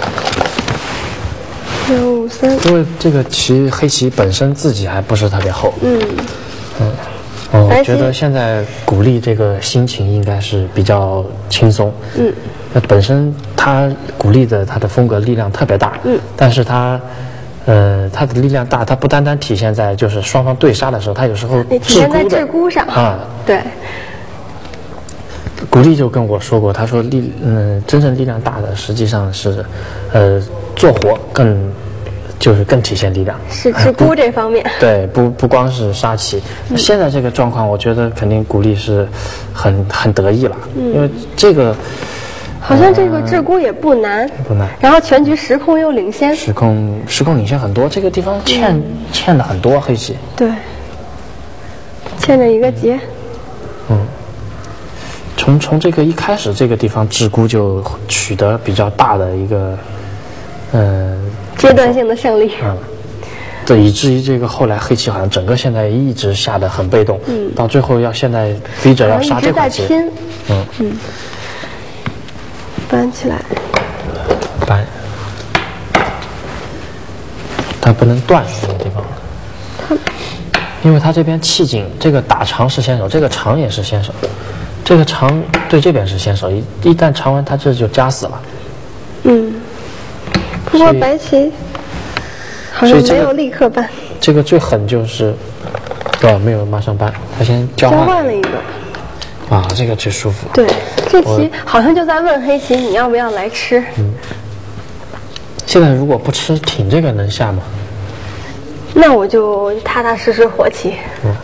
幺五三。 因为这个棋黑棋本身自己还不是特别厚。 嗯。 嗯。哦，我觉得现在鼓励这个心情应该是比较轻松。 嗯。 那本身他鼓励的他的风格力量特别大。 嗯。 但是他，呃，他的力量大，他不单单体现在就是双方对杀的时候，他有时候体现在雉孤上啊。 对。 古力就跟我说过，他说力嗯，真正力量大的实际上是，呃，做活更就是更体现力量。 是雉孤这方面。 对，不不光是杀棋，嗯、现在这个状况，我觉得肯定古力是很很得意了，嗯、因为这个好像这个雉孤也不难， 呃、不难。 然后全局时空又领先， 时空时空领先很多，这个地方欠、嗯、欠的很多黑棋。 对，欠着一个劫。 嗯。从从这个一开始，这个地方雉孤就取得比较大的一个，呃， 阶段性的胜利。 嗯，对，以至于这个后来黑棋好像整个现在一直下得很被动，嗯，到最后要现在逼着要杀这块棋，嗯嗯， 搬起来， 搬，它不能断这个地方，因为它这边气紧，这个打长是先手，这个长也是先手。这个长对这边是先手，一一旦长完，他这就夹死了。 嗯，不过白棋好像没有立刻搬。 这个最狠就是，哦，没有马上搬，他先交换。 交换了一个。 啊，这个最舒服。 对，这棋好像就在问黑棋你要不要来吃。 嗯。现在如果不吃，挺这个能下吗？ 那我就踏踏实实活棋。 嗯。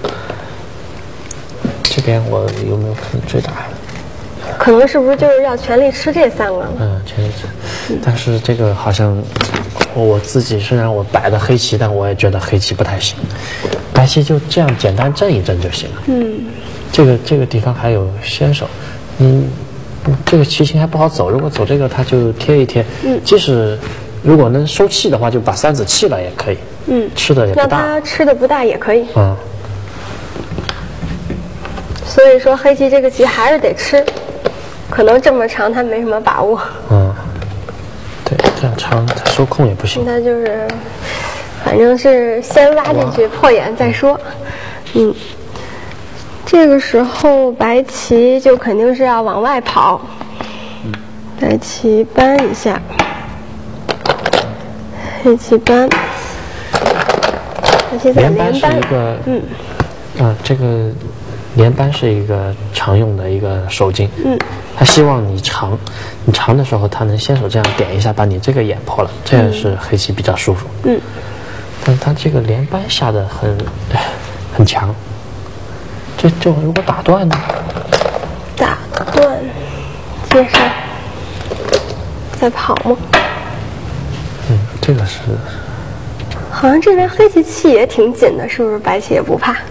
这边我有没有可能追打？ 可能是不是就是要全力吃这三个了？ 嗯，全力吃。但是这个好像我自己虽然我摆的黑棋，但我也觉得黑棋不太行。白棋就这样简单震一震就行了。 嗯。 这个这个地方还有先手，你这个棋形还不好走。如果走这个，他就贴一贴。嗯。即使如果能收气的话，就把三子弃了也可以。 嗯。 吃的也不大。 让他吃的不大也可以。 嗯。 所以说黑棋这个棋还是得吃，可能这么长他没什么把握。 嗯，对，这样长他收控也不行。 那就是，反正是先挖进去破眼再说。嗯，这个时候白棋就肯定是要往外跑。嗯，白棋搬一下，黑棋搬，白棋再连搬。 连搬是一个，嗯，啊，这个。连搬是一个常用的一个手劲，嗯，他希望你长，你长的时候，他能先手这样点一下，把你这个眼破了，这样是黑棋比较舒服，嗯，但他这个连搬下的很很强，这这如果打断呢？ 打断，接上，再跑吗？ 嗯，这个是， 好像这边黑棋气也挺紧的，是不是？白棋也不怕。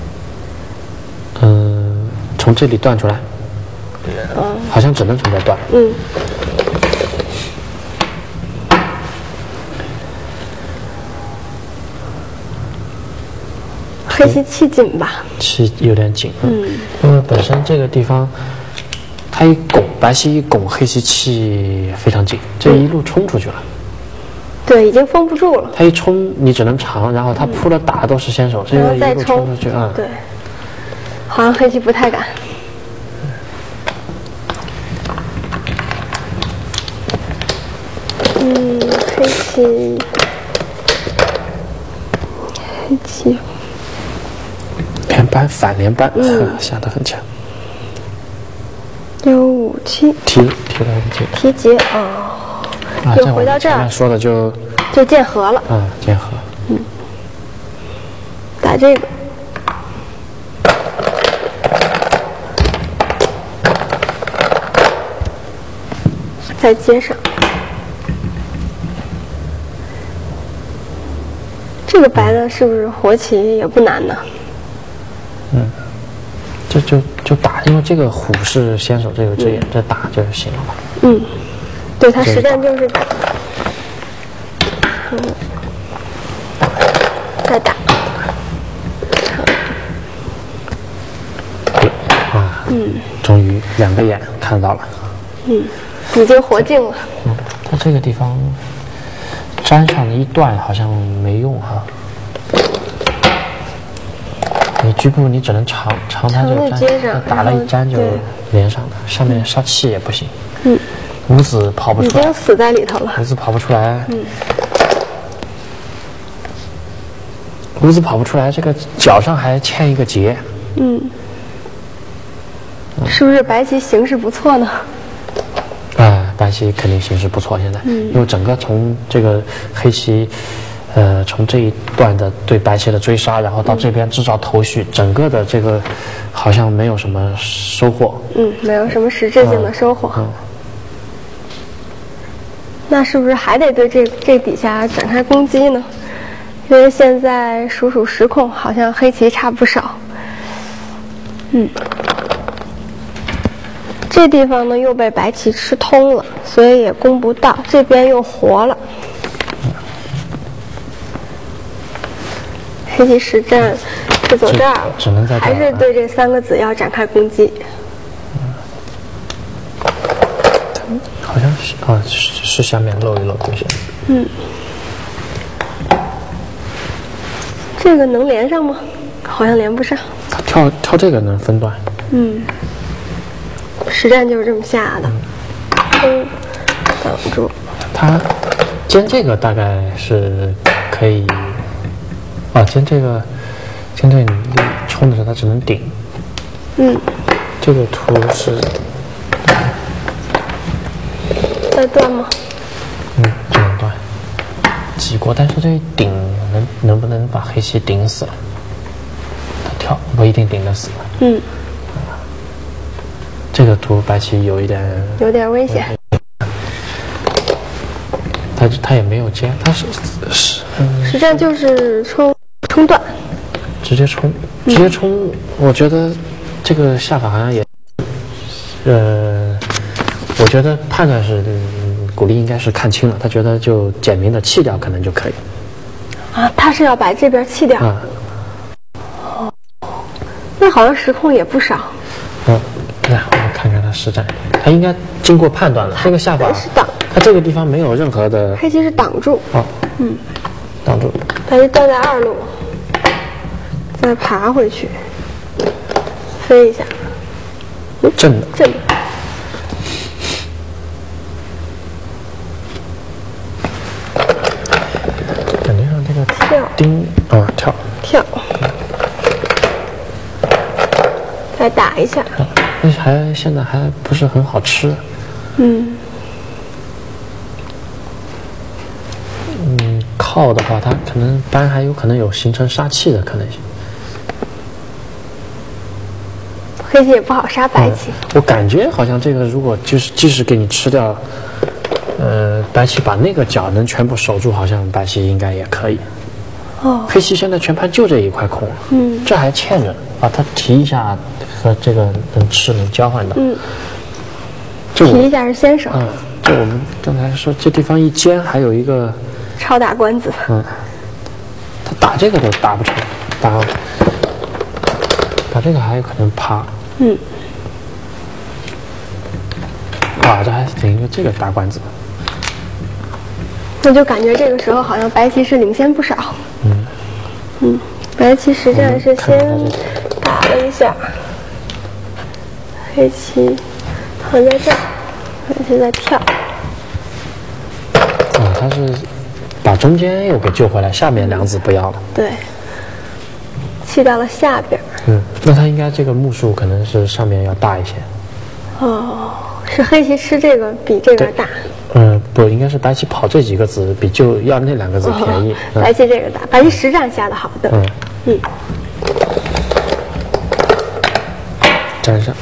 嗯，从这里断出来，嗯，好像只能从这断。 嗯。黑棋气紧吧？ 气有点紧，嗯，因为本身这个地方，它一拱，白棋一拱，黑棋气非常紧，这一路冲出去了。 对，已经封不住了。 他一冲，你只能长，然后他扑了打都是先手，这个一路冲出去啊。 对。好像黑棋不太敢。 嗯，黑棋，黑棋， 连扳反连扳， 嗯下得很强。 六五七， 提提了一个劫， 提劫啊， 啊， 又这回到这儿我们前面，说的就就见合了。 啊剑合， 打这个，再接上。这个白的是不是活棋也不难呢？ 这就就打，因为这个虎是先手这个之眼，这打就行了嘛。 嗯，对，它实战就是打，嗯，再打， 啊，嗯，终于两个眼看到了。 嗯，已经活境了。 嗯，它这个地方粘上的一段好像没用哈。你局部你只能长长它就长的接上粘，打了一粘就然后连上的，上面杀气也不行。 嗯， 五子跑不已出来经，死在里头了。 五子跑不出来。嗯，五子跑不出来，这个脚上还欠一个结。 嗯，是不是白棋形势不错呢？ 啊，白棋肯定形势不错，现在， 嗯因为整个从这个黑棋，呃，从这一段的对白棋的追杀，然后到这边制造头绪，整个的这个好像没有什么收获。 嗯，没有什么实质性的收获。 嗯， 那是不是还得对这这底下展开攻击呢？因为现在数数时控，好像黑棋差不少。嗯，这地方呢又被白棋吃通了，所以也攻不到。这边又活了。黑棋实战是走这儿了， 只只能在这儿还是对这三个子要展开攻击。 好像是啊，是是下面露一露就行。 嗯，这个能连上吗？好像连不上。 他跳跳这个能分段。 嗯，实战就是这么下的，冲挡住。 他尖这个大概是可以，啊，尖这个尖这个你冲的时候它只能顶。 嗯， 这个图是再断吗？ 嗯，只能断挤过，但是这一顶能能不能把黑棋顶死了？他跳不一定顶得死。 嗯， 这个图白棋有一点， 有点危险。 他他也没有尖，他是是嗯实战就是冲冲断。 直接冲，直接冲，我觉得这个下法好像也，呃，我觉得判断是，嗯古力应该是看清了，他觉得就简明的弃掉可能就可以。 啊，他是要把这边弃掉。 啊， 那好像时控也不少。 嗯，来我们看看他实战，他应该经过判断了，这个下法是挡， 他这个地方没有任何的， 黑棋是挡住， 哦， 嗯， 挡住， 白棋断在二路，再爬回去，飞一下， 正的， 正的。 感觉上这个跳钉啊跳， 跳，再打一下。 啊但是还现在还不是很好吃。 嗯， 嗯，靠的话，它可能扳还有可能有形成杀气的可能性。 黑棋也不好杀白棋。 嗯，我感觉好像这个如果就是即使给你吃掉，呃，白棋把那个角能全部守住，好像白棋应该也可以。 哦， 黑棋现在全盘就这一块空， 嗯， 这还欠着，把它提一下和这个能吃能交换的。 嗯， 这我提一下是先手， 嗯，这我们刚才说这地方一尖，还有一个， 超打官子。 嗯，他打这个都打不成，打打这个还有可能趴。 嗯， 啊，这还等于这个打官子。 那就感觉这个时候好像白棋是领先不少。 嗯， 嗯，白棋实战是先嗯打了一下，黑棋躺在这儿，白棋在跳， 他是把中间又给救回来，下面两子不要了。 对，去到了下边。 嗯，那他应该这个目数可能是上面要大一些。 哦，是黑棋吃这个比这个大。 嗯，不，应该是白棋跑这几个子比就要那两个子便宜。 哦嗯、白棋这个大，白棋实战下的好的。 嗯嗯。 粘上。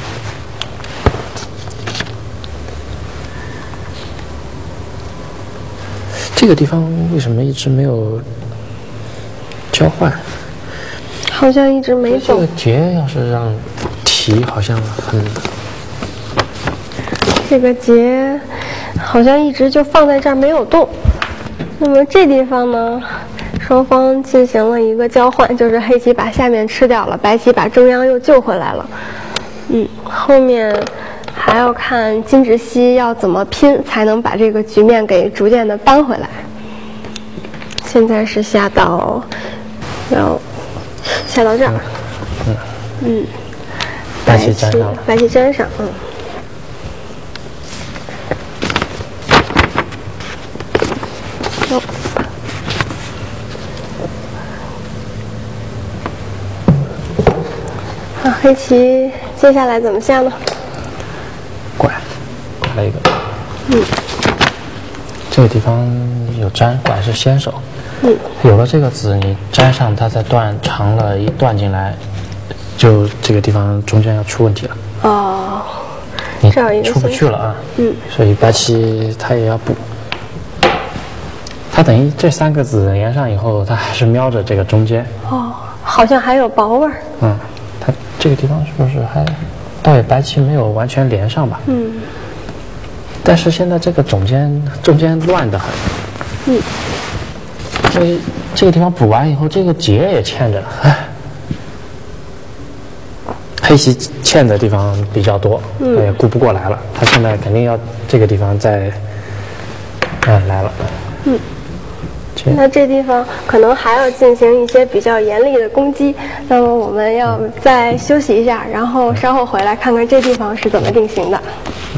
这个地方为什么一直没有交换？ 好像一直没走。 这个劫要是让提，好像很。 这个劫好像一直就放在这儿没有动。那么这地方呢，双方进行了一个交换，就是黑棋把下面吃掉了，白棋把中央又救回来了。嗯，后面还要看金志熙要怎么拼，才能把这个局面给逐渐的扳回来。现在是下到，要下到这儿。 嗯。 嗯。 白棋粘上了。 白棋粘上，嗯。哦。啊，黑棋接下来怎么下呢？ 拐，拐了一个。 嗯。 这个地方有粘，拐是先手。 嗯。 有了这个子，你粘上，它再断长了一断进来，就这个地方中间要出问题了。 哦。 你这一个出不去了啊。 嗯。 所以白棋它也要补。它等于这三个子连上以后，它还是瞄着这个中间。 哦，好像还有薄味儿。 嗯，它这个地方是不是还倒也白棋没有完全连上吧？ 嗯。 但是现在这个中间中间乱得很。 嗯。 因为这个地方补完以后，这个劫也欠着，唉。黑棋欠的地方比较多， 嗯， 也顾不过来了。他现在肯定要这个地方再，嗯，来了。 嗯。那这地方可能还要进行一些比较严厉的攻击，那么我们要再休息一下，然后稍后回来看看这地方是怎么定型的。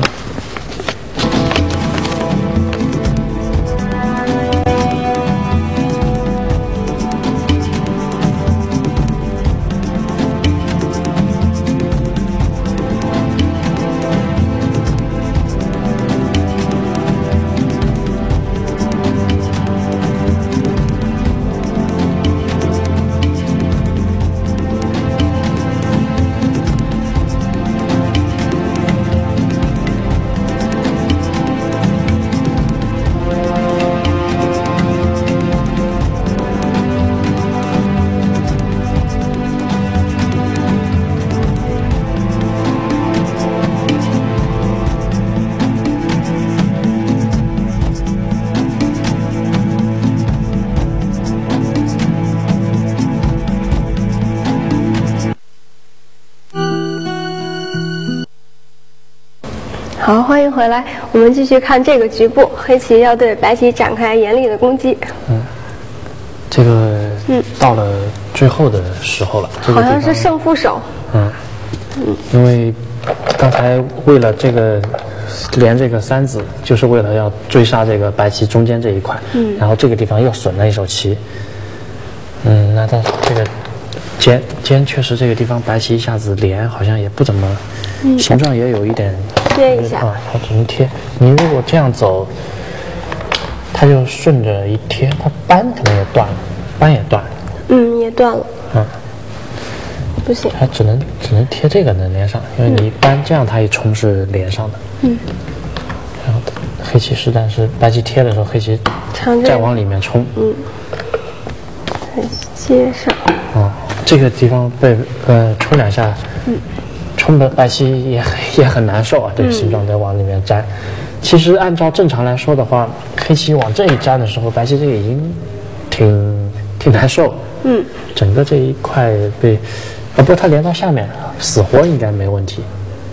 好，欢迎回来。我们继续看这个局部，黑棋要对白棋展开严厉的攻击。 嗯，这个嗯到了最后的时候了，这个、 好像是胜负手。 嗯嗯，因为刚才为了这个连这个三子，就是为了要追杀这个白棋中间这一块。嗯，然后这个地方又损了一手棋。嗯，那他这个尖尖确实这个地方白棋一下子连好像也不怎么，嗯、形状也有一点。 贴一下啊，它只能贴。你如果这样走，它就顺着一贴，它扳可能也断了，扳也断了。 嗯，也断了。 嗯， 不行。 它只能只能贴这个能连上，因为你一扳这样它一冲是连上的。 嗯。 然后黑棋实战是白棋贴的时候，黑棋再往里面冲。 嗯。再接上。 哦，这个地方被呃冲两下。嗯。冲的白棋也也很难受啊，这个形状再往里面粘。嗯、其实按照正常来说的话，黑棋往这一粘的时候，白棋这个已经挺挺难受。 嗯， 整个这一块被，啊不过它连到下面，死活应该没问题。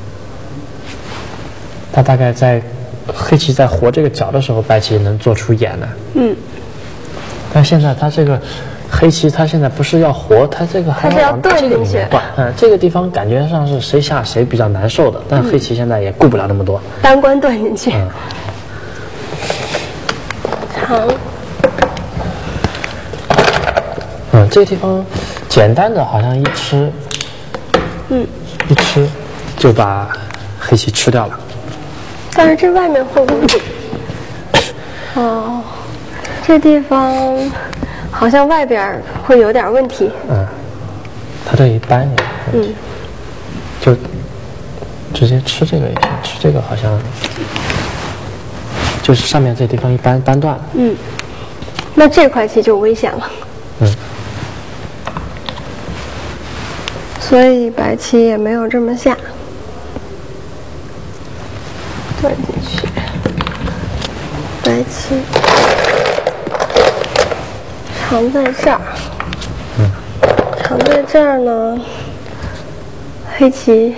它大概在黑棋在活这个角的时候，白棋能做出眼来。 嗯， 但现在它这个。黑棋它现在不是要活，它这个还要往这个里面断。嗯，这个地方感觉上是谁下谁比较难受的，但黑棋现在也顾不了那么多， 单关断进去。 嗯， 长。 嗯，这个地方简单的好像一吃， 嗯， 一吃就把黑棋吃掉了。 但是这外面会不会？哦，这地方好像外边会有点问题。 嗯，它这一搬也， 嗯， 就直接吃这个也行，吃这个好像就是上面这地方一搬搬断了。 嗯，那这块棋就危险了。 嗯， 所以白棋也没有这么下，断进去，白棋长在这儿。 嗯， 长在这儿呢，黑棋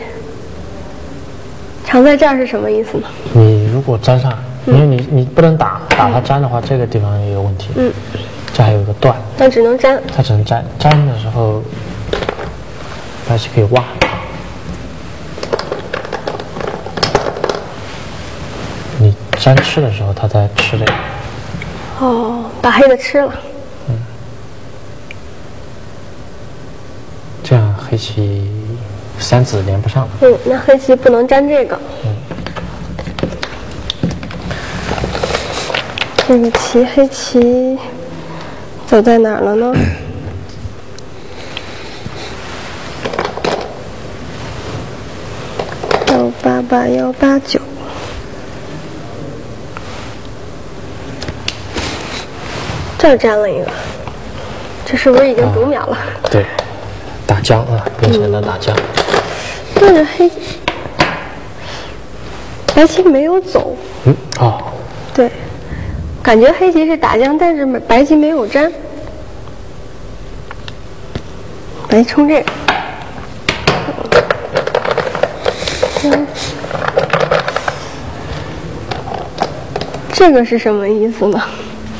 长在这儿是什么意思呢？ 你如果粘上，因为你你不能打打它粘的话，这个地方也有问题。 嗯， 这还有一个断， 那只能粘。 它只能粘粘的时候，白棋可以挖。你粘吃的时候，它在吃这个。 哦，把黑的吃了。 嗯，这样黑棋三子连不上了。 嗯，那黑棋不能粘这个。 嗯， 这个棋黑棋走在哪儿了呢？幺八八幺八九。这儿粘了一个，这是不是已经读秒了？ 啊、对，打将啊，变成了打将。 但是黑白棋没有走。 嗯，哦， 对，感觉黑棋是打将，但是白棋没有粘。白冲这个。嗯，这个是什么意思呢？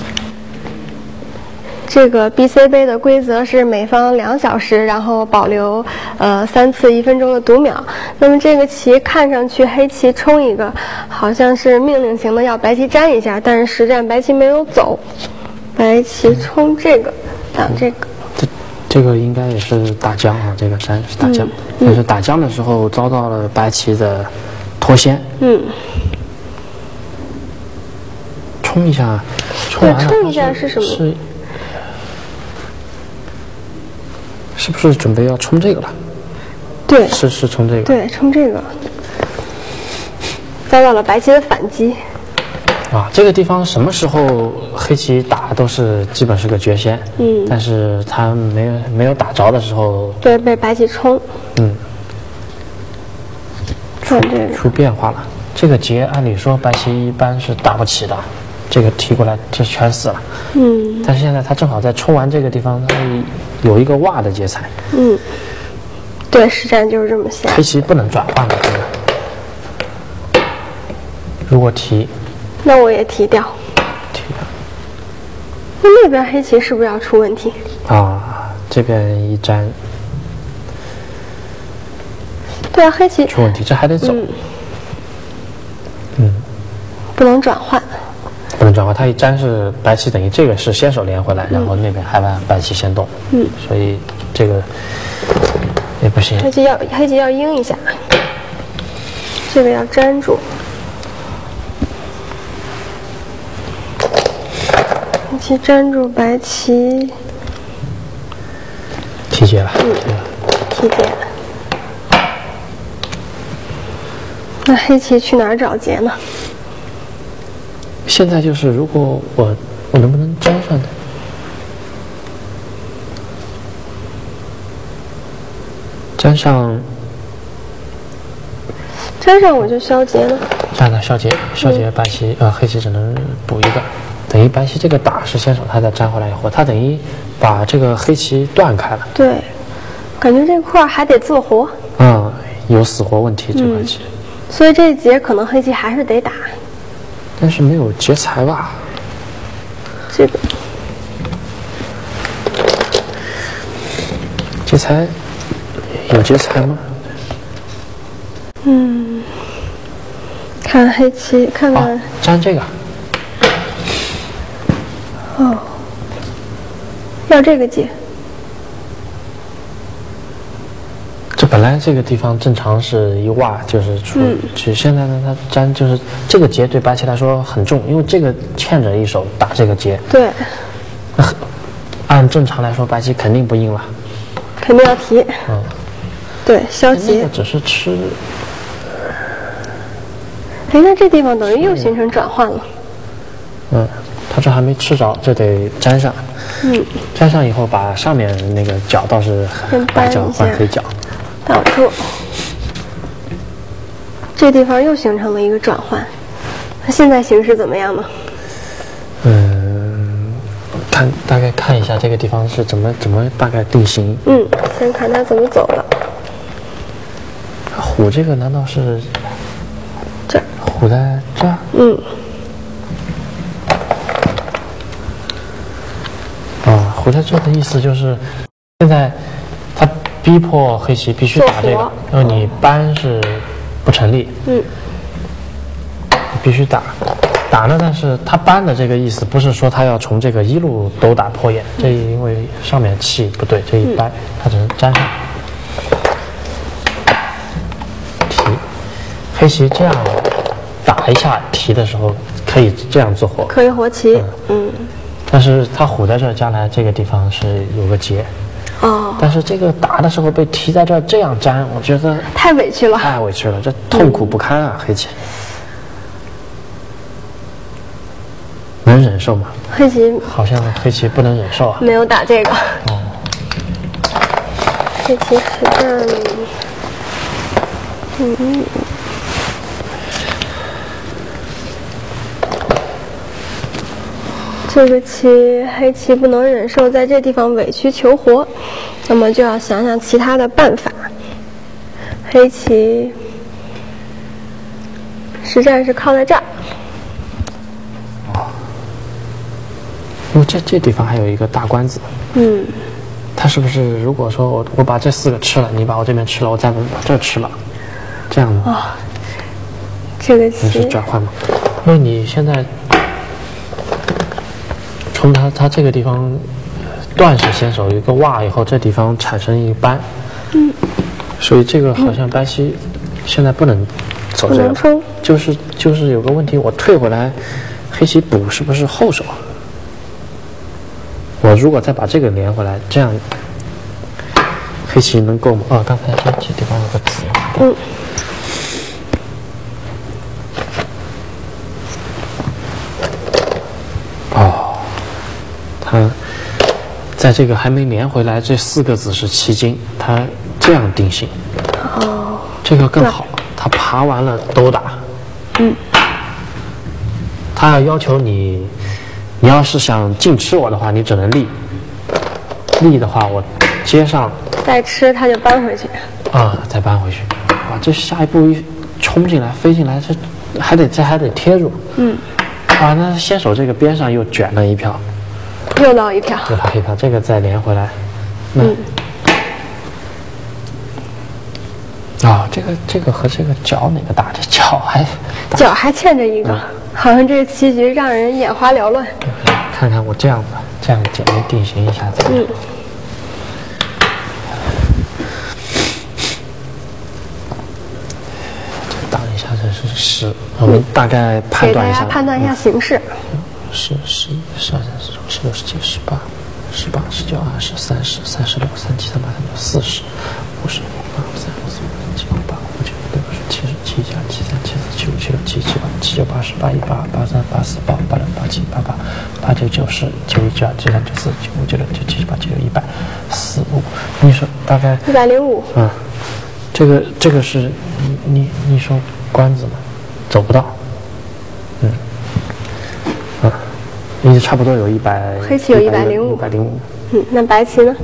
这个 B C 杯的规则是每方两小时，然后保留呃三次一分钟的读秒。那么这个棋看上去黑棋冲一个，好像是命令型的要白棋粘一下，但是实战白棋没有走，白棋冲这个挡这个。 这这个应该也是打将啊，这个粘是打将， 嗯嗯、 但是打将的时候遭到了白棋的脱先。 嗯。 冲一下，冲完了冲一下是什么？ 是是不是准备要冲这个了？ 对， 是是冲这个。 对，冲这个，遭到了白棋的反击。 啊，这个地方什么时候黑棋打都是基本是个绝先。 嗯。 但是他没有没有打着的时候。 对，被白棋冲。 嗯。 出这个出变化了。这个劫按理说白棋一般是打不起的，这个提过来这全死了。 嗯。 但是现在他正好在冲完这个地方，他有一个挖的劫材。 嗯。对，实战就是这么下。 黑棋不能转换的，这个。如果提， 那我也提掉。 提掉。 那那边黑棋是不是要出问题？ 啊，这边一粘。 对啊，黑棋出问题，这还得走。 嗯。 嗯， 不能转换。 不能转换，它一粘是白棋等于这个是先手连回来，嗯、然后那边还把白棋先动。 嗯， 所以这个也不行。 黑棋要黑棋要应一下，这个要粘住。黑棋粘住白棋。 提劫了。 嗯，提劫。那黑棋去哪儿找劫呢？ 现在就是，如果我我能不能粘上它？粘上， 粘上我就消劫了。 粘上消劫，消劫白棋、嗯、呃黑棋只能补一个，等于白棋这个打是先手，他再粘回来以后，他等于把这个黑棋断开了。 对，感觉这块还得自活。 嗯，有死活问题这块棋。 嗯，所以这一劫可能黑棋还是得打。 但是没有劫材吧？ 这个劫材有劫材吗？ 嗯，看黑棋，看看、 啊、粘这个， 哦，要这个结。 这本来这个地方正常是一挖就是出， 嗯去现在呢它粘就是这个结对白棋来说很重，因为这个欠着一手打这个结， 对， 按正常来说白棋肯定不应了。 肯定要提。 嗯， 对，消那结个。只是吃， 哎，那这地方等于又形成转换了。 嗯，它这还没吃着，就得粘上。 嗯， 粘上以后把上面那个角倒是先白角扳一下换黑角。 挡住。这地方又形成了一个转换。它现在形势怎么样呢？ 嗯，看大概看一下这个地方是怎么怎么大概定型。 嗯，先看它怎么走的。 虎这个难道是这儿。 虎在这儿？ 嗯， 啊，虎在这儿的意思就是现在他逼迫黑棋必须打这个做活， 因为你扳是不成立， 嗯， 你必须打。打呢，但是他扳的这个意思不是说他要从这个一路都打破眼，这因为上面气不对，这一掰他只能粘上。提，黑棋这样打一下提的时候可以这样做活， 可以活棋。嗯， 但是他虎在这儿，将来这个地方是有个结， 哦， 但是这个打的时候被提在这儿这样粘，我觉得太委屈了。 太委屈了，这痛苦不堪啊，黑棋能忍受吗？ 黑棋好像黑棋不能忍受啊。 没有打这个。 哦， 黑棋实战，嗯，这个棋黑棋不能忍受在这地方委曲求活，那么就要想想其他的办法。黑棋实战是靠在这儿。 因为这这地方还有一个大官子， 嗯， 他是不是如果说我我把这四个吃了，你把我这边吃了，我再把这吃了，这样哦，这个能是棋转换吗？因为你现在从他他这个地方断是先手一个挖以后，这地方产生一扳， 嗯， 所以这个好像白棋现在不能走这个不能冲， 就是就是有个问题，我退回来，黑棋补是不是后手？我如果再把这个连回来，这样黑棋能够吗？哦，刚才这这地方有个子。 嗯， 哦，他在这个还没连回来，这四个子是七进，他这样定型。 哦， 这个更好，他爬完了都打。 嗯， 他要要求你。你要是想净吃我的话，你只能立。立的话，我接上再吃它就搬回去。 啊，再搬回去。哇，这下一步一冲进来、飞进来，这还得这还得贴住。 嗯。 啊，那先手这个边上又卷了一票， 又到一票。 又到一票，这个再连回来。那嗯。 啊，这个这个和这个角哪个大？这角还角还欠着一个。嗯，好像这个棋局让人眼花缭乱。 看看我这样吧，这样简单定型一下怎么样？ 嗯。 打一下这是十，我们大概判断一下。 给大家判断一下形势。 十、十一、十二、三十、十六、十七、十八、十八、十九、二十、三十、三十六、三七、三八、三九、四十、五十、五八、五三、五四、五六、七八、五九、六十、七十、七一、七三、七四、七五、七六、七七、八、七九、八十、八一、八二、八三、八四、八五、八六、八七、八八、八九、九十、九一、九二、九三、九四、九五、九六、九七、九八、九九、一百、四五。你说大概一百零五。 嗯，这个这个是你你你说官子吗？走不到。嗯。啊，你差不多有一百。 黑棋有一百零五。 一百零五。 嗯，那白棋呢？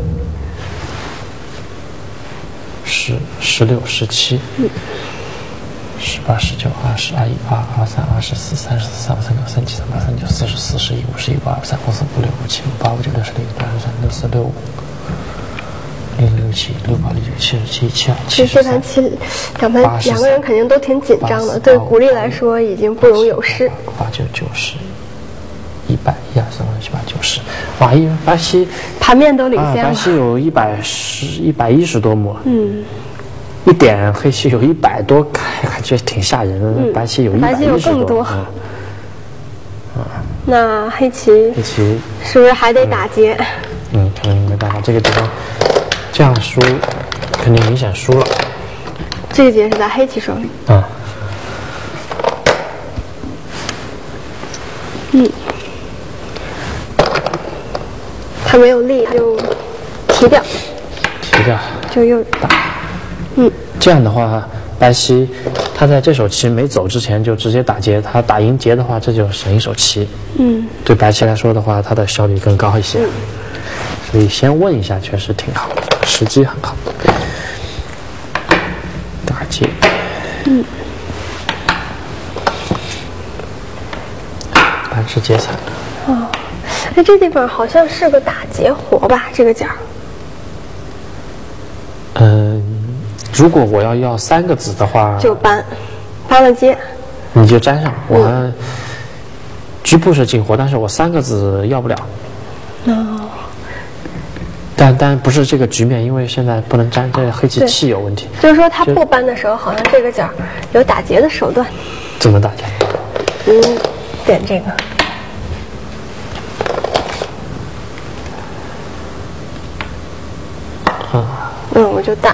十、十六、十七。 嗯。 十八、十九、二十、二一、二二、二三、二十四、三十四、三五、三六、三七、三八、三九、四十、四十一、五十一、五二、五三、五四、五六、五七、五八、五九、六十、六一、六二、三、六四、六五、六六、六七、六八、六九、七十、七一、七二、七十三。 这盘棋两盘两个人肯定都挺紧张的，对古力来说已经不容有失。 八九、九十、一百、一二、三。 四五六七八九十，哇，一白棋盘面都领啊， 先了。 白棋有一百十一百一十多目， 嗯， 一点黑棋有一百多，感觉挺吓人的。 嗯白棋有一百白棋有一十多， 更多嗯， 那黑棋黑棋是不是还得打劫？ 嗯，可能没办法，这个地方这样输，肯定明显输了。 这个劫是在黑棋手里。 啊， 嗯，他没有力就提掉， 提掉。 就又打。嗯， 这样的话，白棋他在这手棋没走之前就直接打劫，他打赢劫的话，这就省一手棋。 嗯， 对白棋来说的话，它的效率更高一些。 嗯， 所以先问一下，确实挺好的，时机很好。打劫。 嗯， 白吃劫残。 哦，哎，这地方好像是个打劫活吧？这个角。 嗯，如果我要要三个子的话， 就搬，搬了街。 你就粘上。我还、嗯、局部是进活，但是我三个子要不了。 哦。 但但不是这个局面，因为现在不能粘，这黑棋气有问题。 就是说他不搬的时候，好像这个角有打劫的手段。 怎么打劫？ 嗯，点这个。 啊。 嗯，我就打。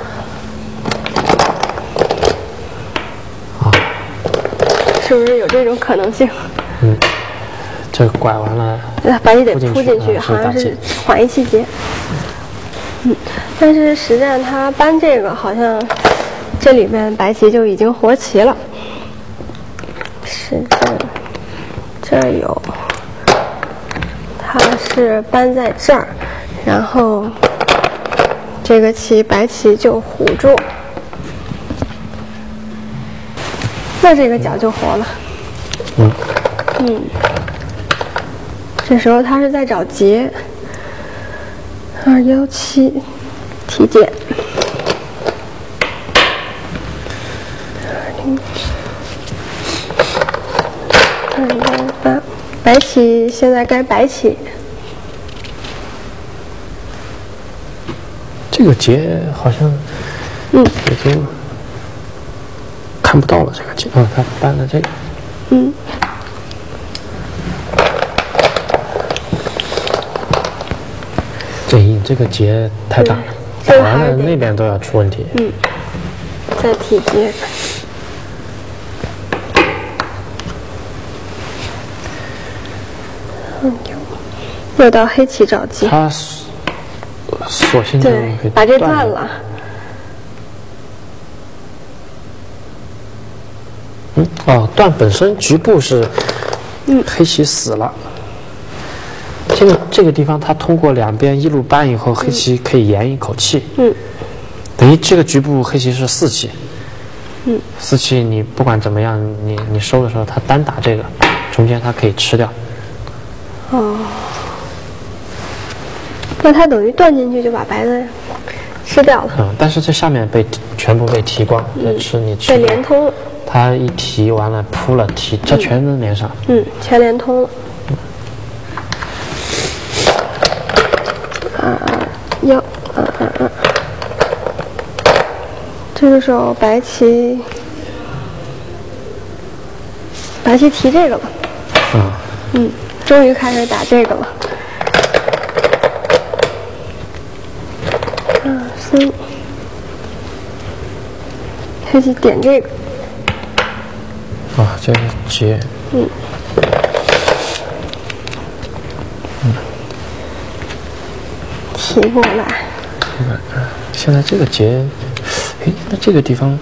啊。 是不是有这种可能性？ 嗯。这拐完了。 白棋得扑进去，好像是缓一气劫。嗯，但是实战他搬这个，好像这里面白棋就已经活棋了。实战这儿有，他是搬在这儿，然后这个棋白棋就糊住，那这个角就活了。 嗯嗯，这时候他是在找劫。二幺七，提剑。二零二幺八，白棋现在该白棋。 这个劫好像， 嗯， 也就看不到了。这个劫，嗯，他搬了这个。 嗯。 这一这个劫太大了，打完了那边都要出问题。 嗯，再提劫。嗯，又到黑棋找劫。 他索性就对，把这断了。 嗯，哦，断本身局部是，嗯，黑棋死了。这个这个地方，它通过两边一路搬以后，黑棋可以延一口气。 嗯， 等于这个局部黑棋是四气。 嗯， 四气你不管怎么样，你你收的时候，它单打这个，中间它可以吃掉。 哦，那它等于断进去就把白的吃掉了。 嗯，但是这下面被全部被提光，再吃你吃。 被连通了。 它一提完了，扑了提，这全能连上。 嗯，全连通了。二二幺二二二，这个时候白棋，白棋提这个了。 嗯。 嗯，终于开始打这个了。二三，黑棋点这个。 啊，这个劫。 嗯。 嗯。 提过来。 现在这个劫，哎，那这个地方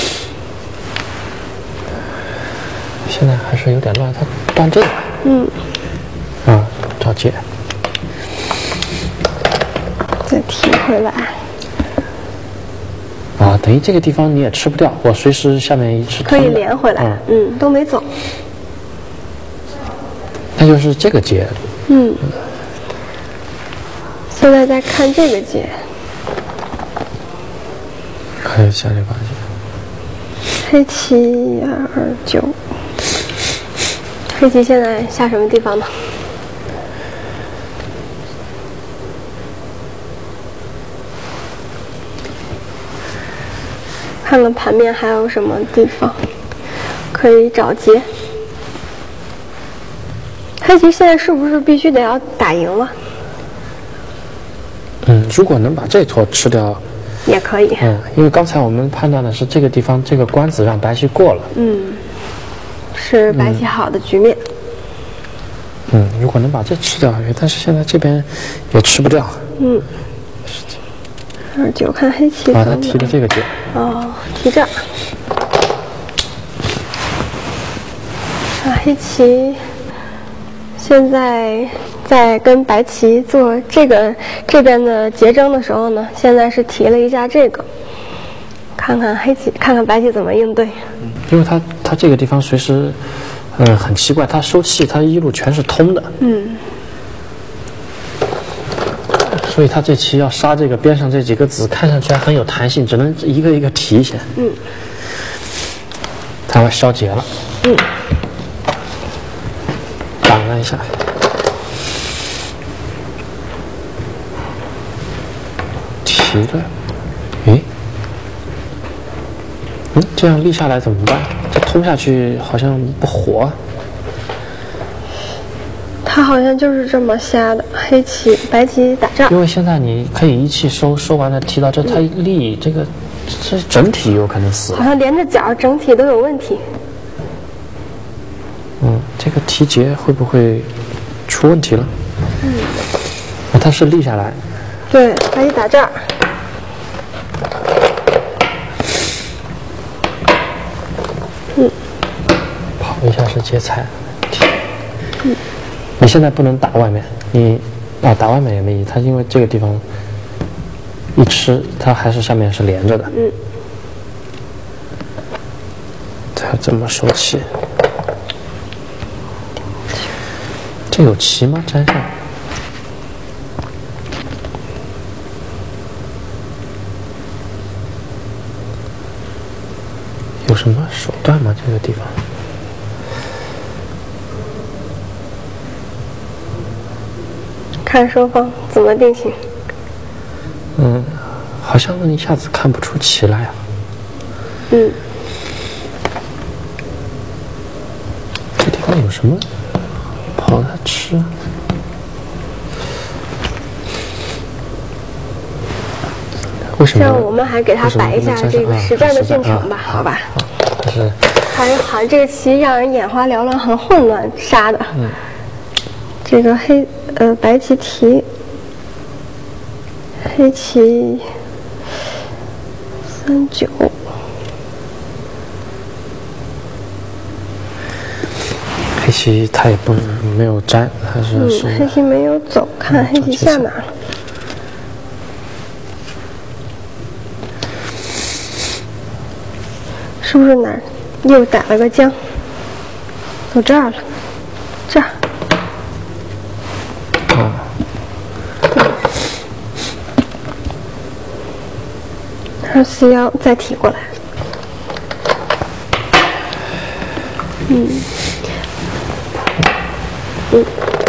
现在还是有点乱，它断这个。 嗯。 啊，找劫。 再提回来。 啊，等于这个地方你也吃不掉，我随时下面一吃。 可以连回来，嗯，嗯，都没走。 那就是这个劫。 嗯。现在在看这个劫。 还有下这把劫。 黑棋二二九。黑棋现在下什么地方呢？ 看看盘面还有什么地方可以找劫。黑棋现在是不是必须得要打赢了？ 嗯，如果能把这坨吃掉， 也可以。 嗯，因为刚才我们判断的是这个地方这个官子让白棋过了。 嗯，是白棋好的局面。 嗯，如果能把这吃掉，但是现在这边也吃不掉。 嗯。二九看黑棋。 啊，他提的这个劫。 哦，提这儿。啊，黑棋现在在跟白棋做这个这边的结争的时候呢，现在是提了一下这个，看看黑棋，看看白棋怎么应对。 嗯，因为他他这个地方随时，呃，很奇怪，他收气，他一路全是通的。 嗯。 所以他这棋要杀这个边上这几个子，看上去还很有弹性，只能一个一个提一下。 嗯。 他要消劫了。 嗯。 挡了一下。提了。诶。嗯，这样立下来怎么办？这通下去好像不活啊。 他好像就是这么瞎的，黑棋白棋打这儿。 因为现在你可以一气收，收完了提到这，它立这个，这整体有可能死。 好像连着角整体都有问题。 嗯，这个提劫会不会出问题了？ 嗯。 啊，它是立下来。 对，白棋打这儿。嗯。 跑一下是劫财。 嗯。 你现在不能打外面，你啊打外面也没意义，它因为这个地方一吃，它还是下面是连着的。 嗯。 它这么收气，这有棋吗？粘上。有什么手段吗？这个地方？ 看双方怎么定型。 嗯，好像一下子看不出棋来啊。 嗯。 这地方有什么？跑它吃。为什么？ 像我们还给他摆一下这个实战的进程吧，好吧？ 是。 还是好像这个棋让人眼花缭乱，很混乱，杀的。嗯。这个黑呃白棋提，黑棋三九， 黑棋他也不没有粘，还是嗯，黑棋没有走，看黑棋下哪了。是不是哪儿又打了个将？走这儿了，这儿。 哦。 二四幺再提过来。嗯。嗯。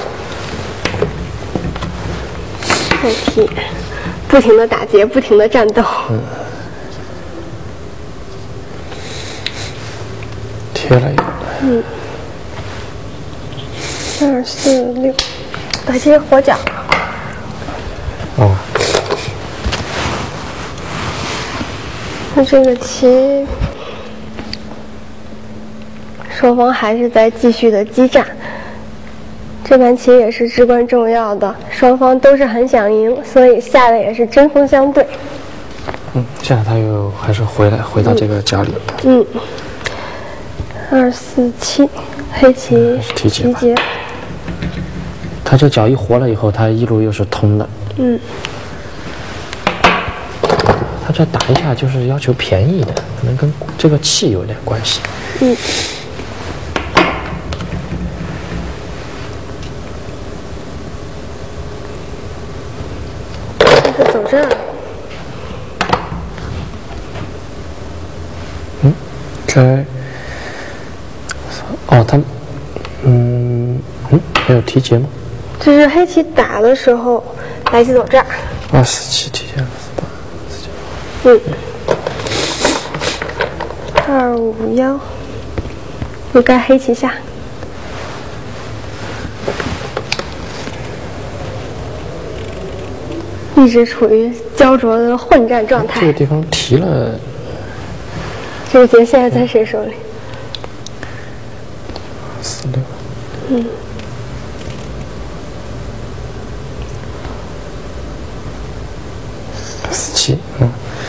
再提，不停的打劫，不停的战斗。 嗯。贴了一个。 嗯。二四六，白棋活角。 哦。 那这个棋，双方还是在继续的激战。这盘棋也是至关重要的，双方都是很想赢，所以下的也是针锋相对。 嗯，现在他又还是回来回到这个角里。 嗯。二四七，黑棋提劫。 提劫。 他这角一活了以后，他一路又是通的。 嗯。 他这打一下就是要求便宜的，可能跟这个气有点关系。 嗯。这是走这儿。 嗯，该。哦，他，嗯嗯，没有提劫吗？ 这是黑棋打的时候，白棋走这儿。 二四七提劫了，四八四九。 嗯。 二五幺，又该黑棋下。一直处于焦灼的混战状态。 这个地方提了， 这个劫现在在谁手里？ 四六。 嗯。 四七，嗯。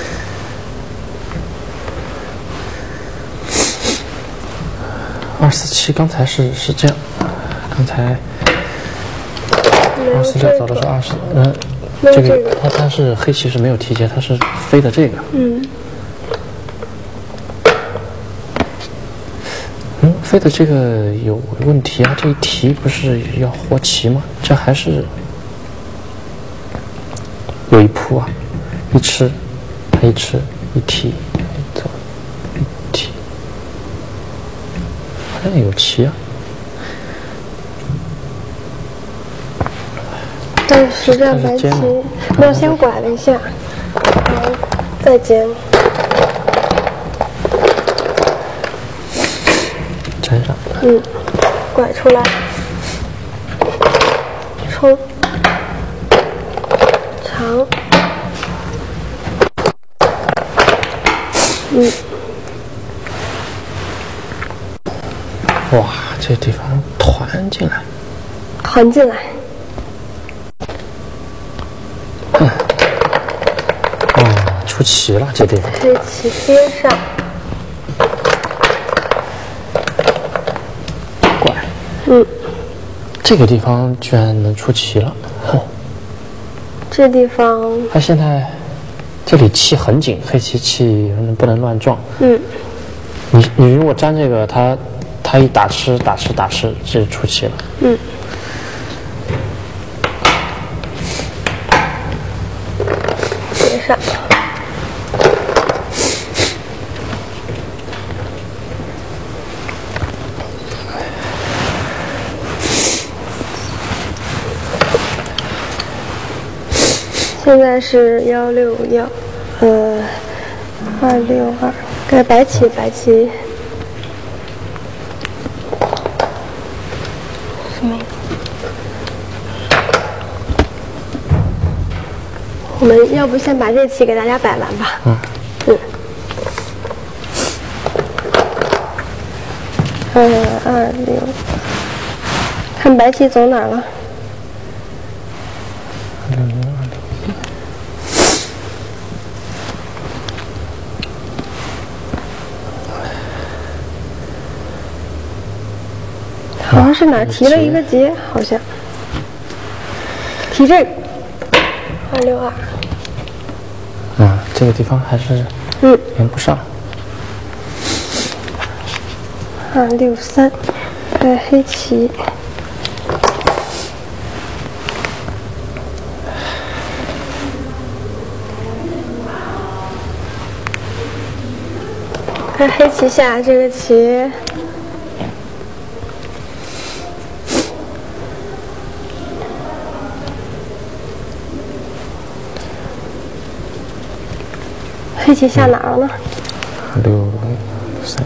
二四七，刚才是是这样，刚才二四六走的是二十，嗯。这个它它是黑棋是没有提劫，它是飞的这个。 嗯。 嗯，飞的这个有问题啊！这一提不是要活棋吗？这还是有一扑啊，一吃，一吃，一提，一走，一提，好像有棋啊。 但是实战白棋没有先拐了一下，然后再尖， 粘上。 嗯，拐出来，冲，长，嗯， 哇，这地方团进来， 团进来。 嗯，哦，出棋了，这地方。 黑棋边上， 拐。 嗯， 这个地方居然能出棋了，哼。 这地方。 他现在这里气很紧，黑棋气不能乱撞。 嗯。 你你如果粘这个，他他一打吃打吃打吃，这就出棋了。 嗯。上，现在是幺六幺，呃，二六二，该白棋白棋，什么意思？我们要不先把这棋给大家摆完吧？ 嗯。 嗯。二二六，看白棋走哪儿了？ 二六零二六一。 好像是哪儿提了一个劫，好像提这个。二六二， 啊，这个地方还是嗯连不上。 二六三，带黑棋，看黑棋下这个棋。黑棋下哪儿了呢？ 六三，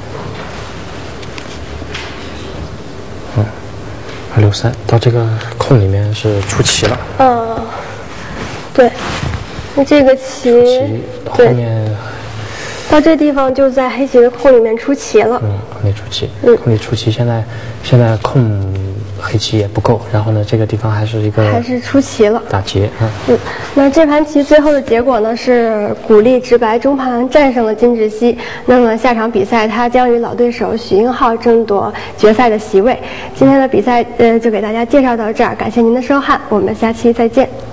嗯，二六三到这个空里面是出棋了。 嗯，对，那这个棋后面到这地方就在黑棋的空里面出棋了。 嗯，空里出棋，嗯，空里出棋，现在现在空黑棋也不够，然后呢，这个地方还是一个还是出棋了， 打劫，嗯嗯，那这盘棋最后的结果呢是古力直白中盘战胜了金智熙，那么下场比赛他将与老对手许英浩争夺决赛的席位。今天的比赛呃就给大家介绍到这儿，感谢您的收看，我们下期再见。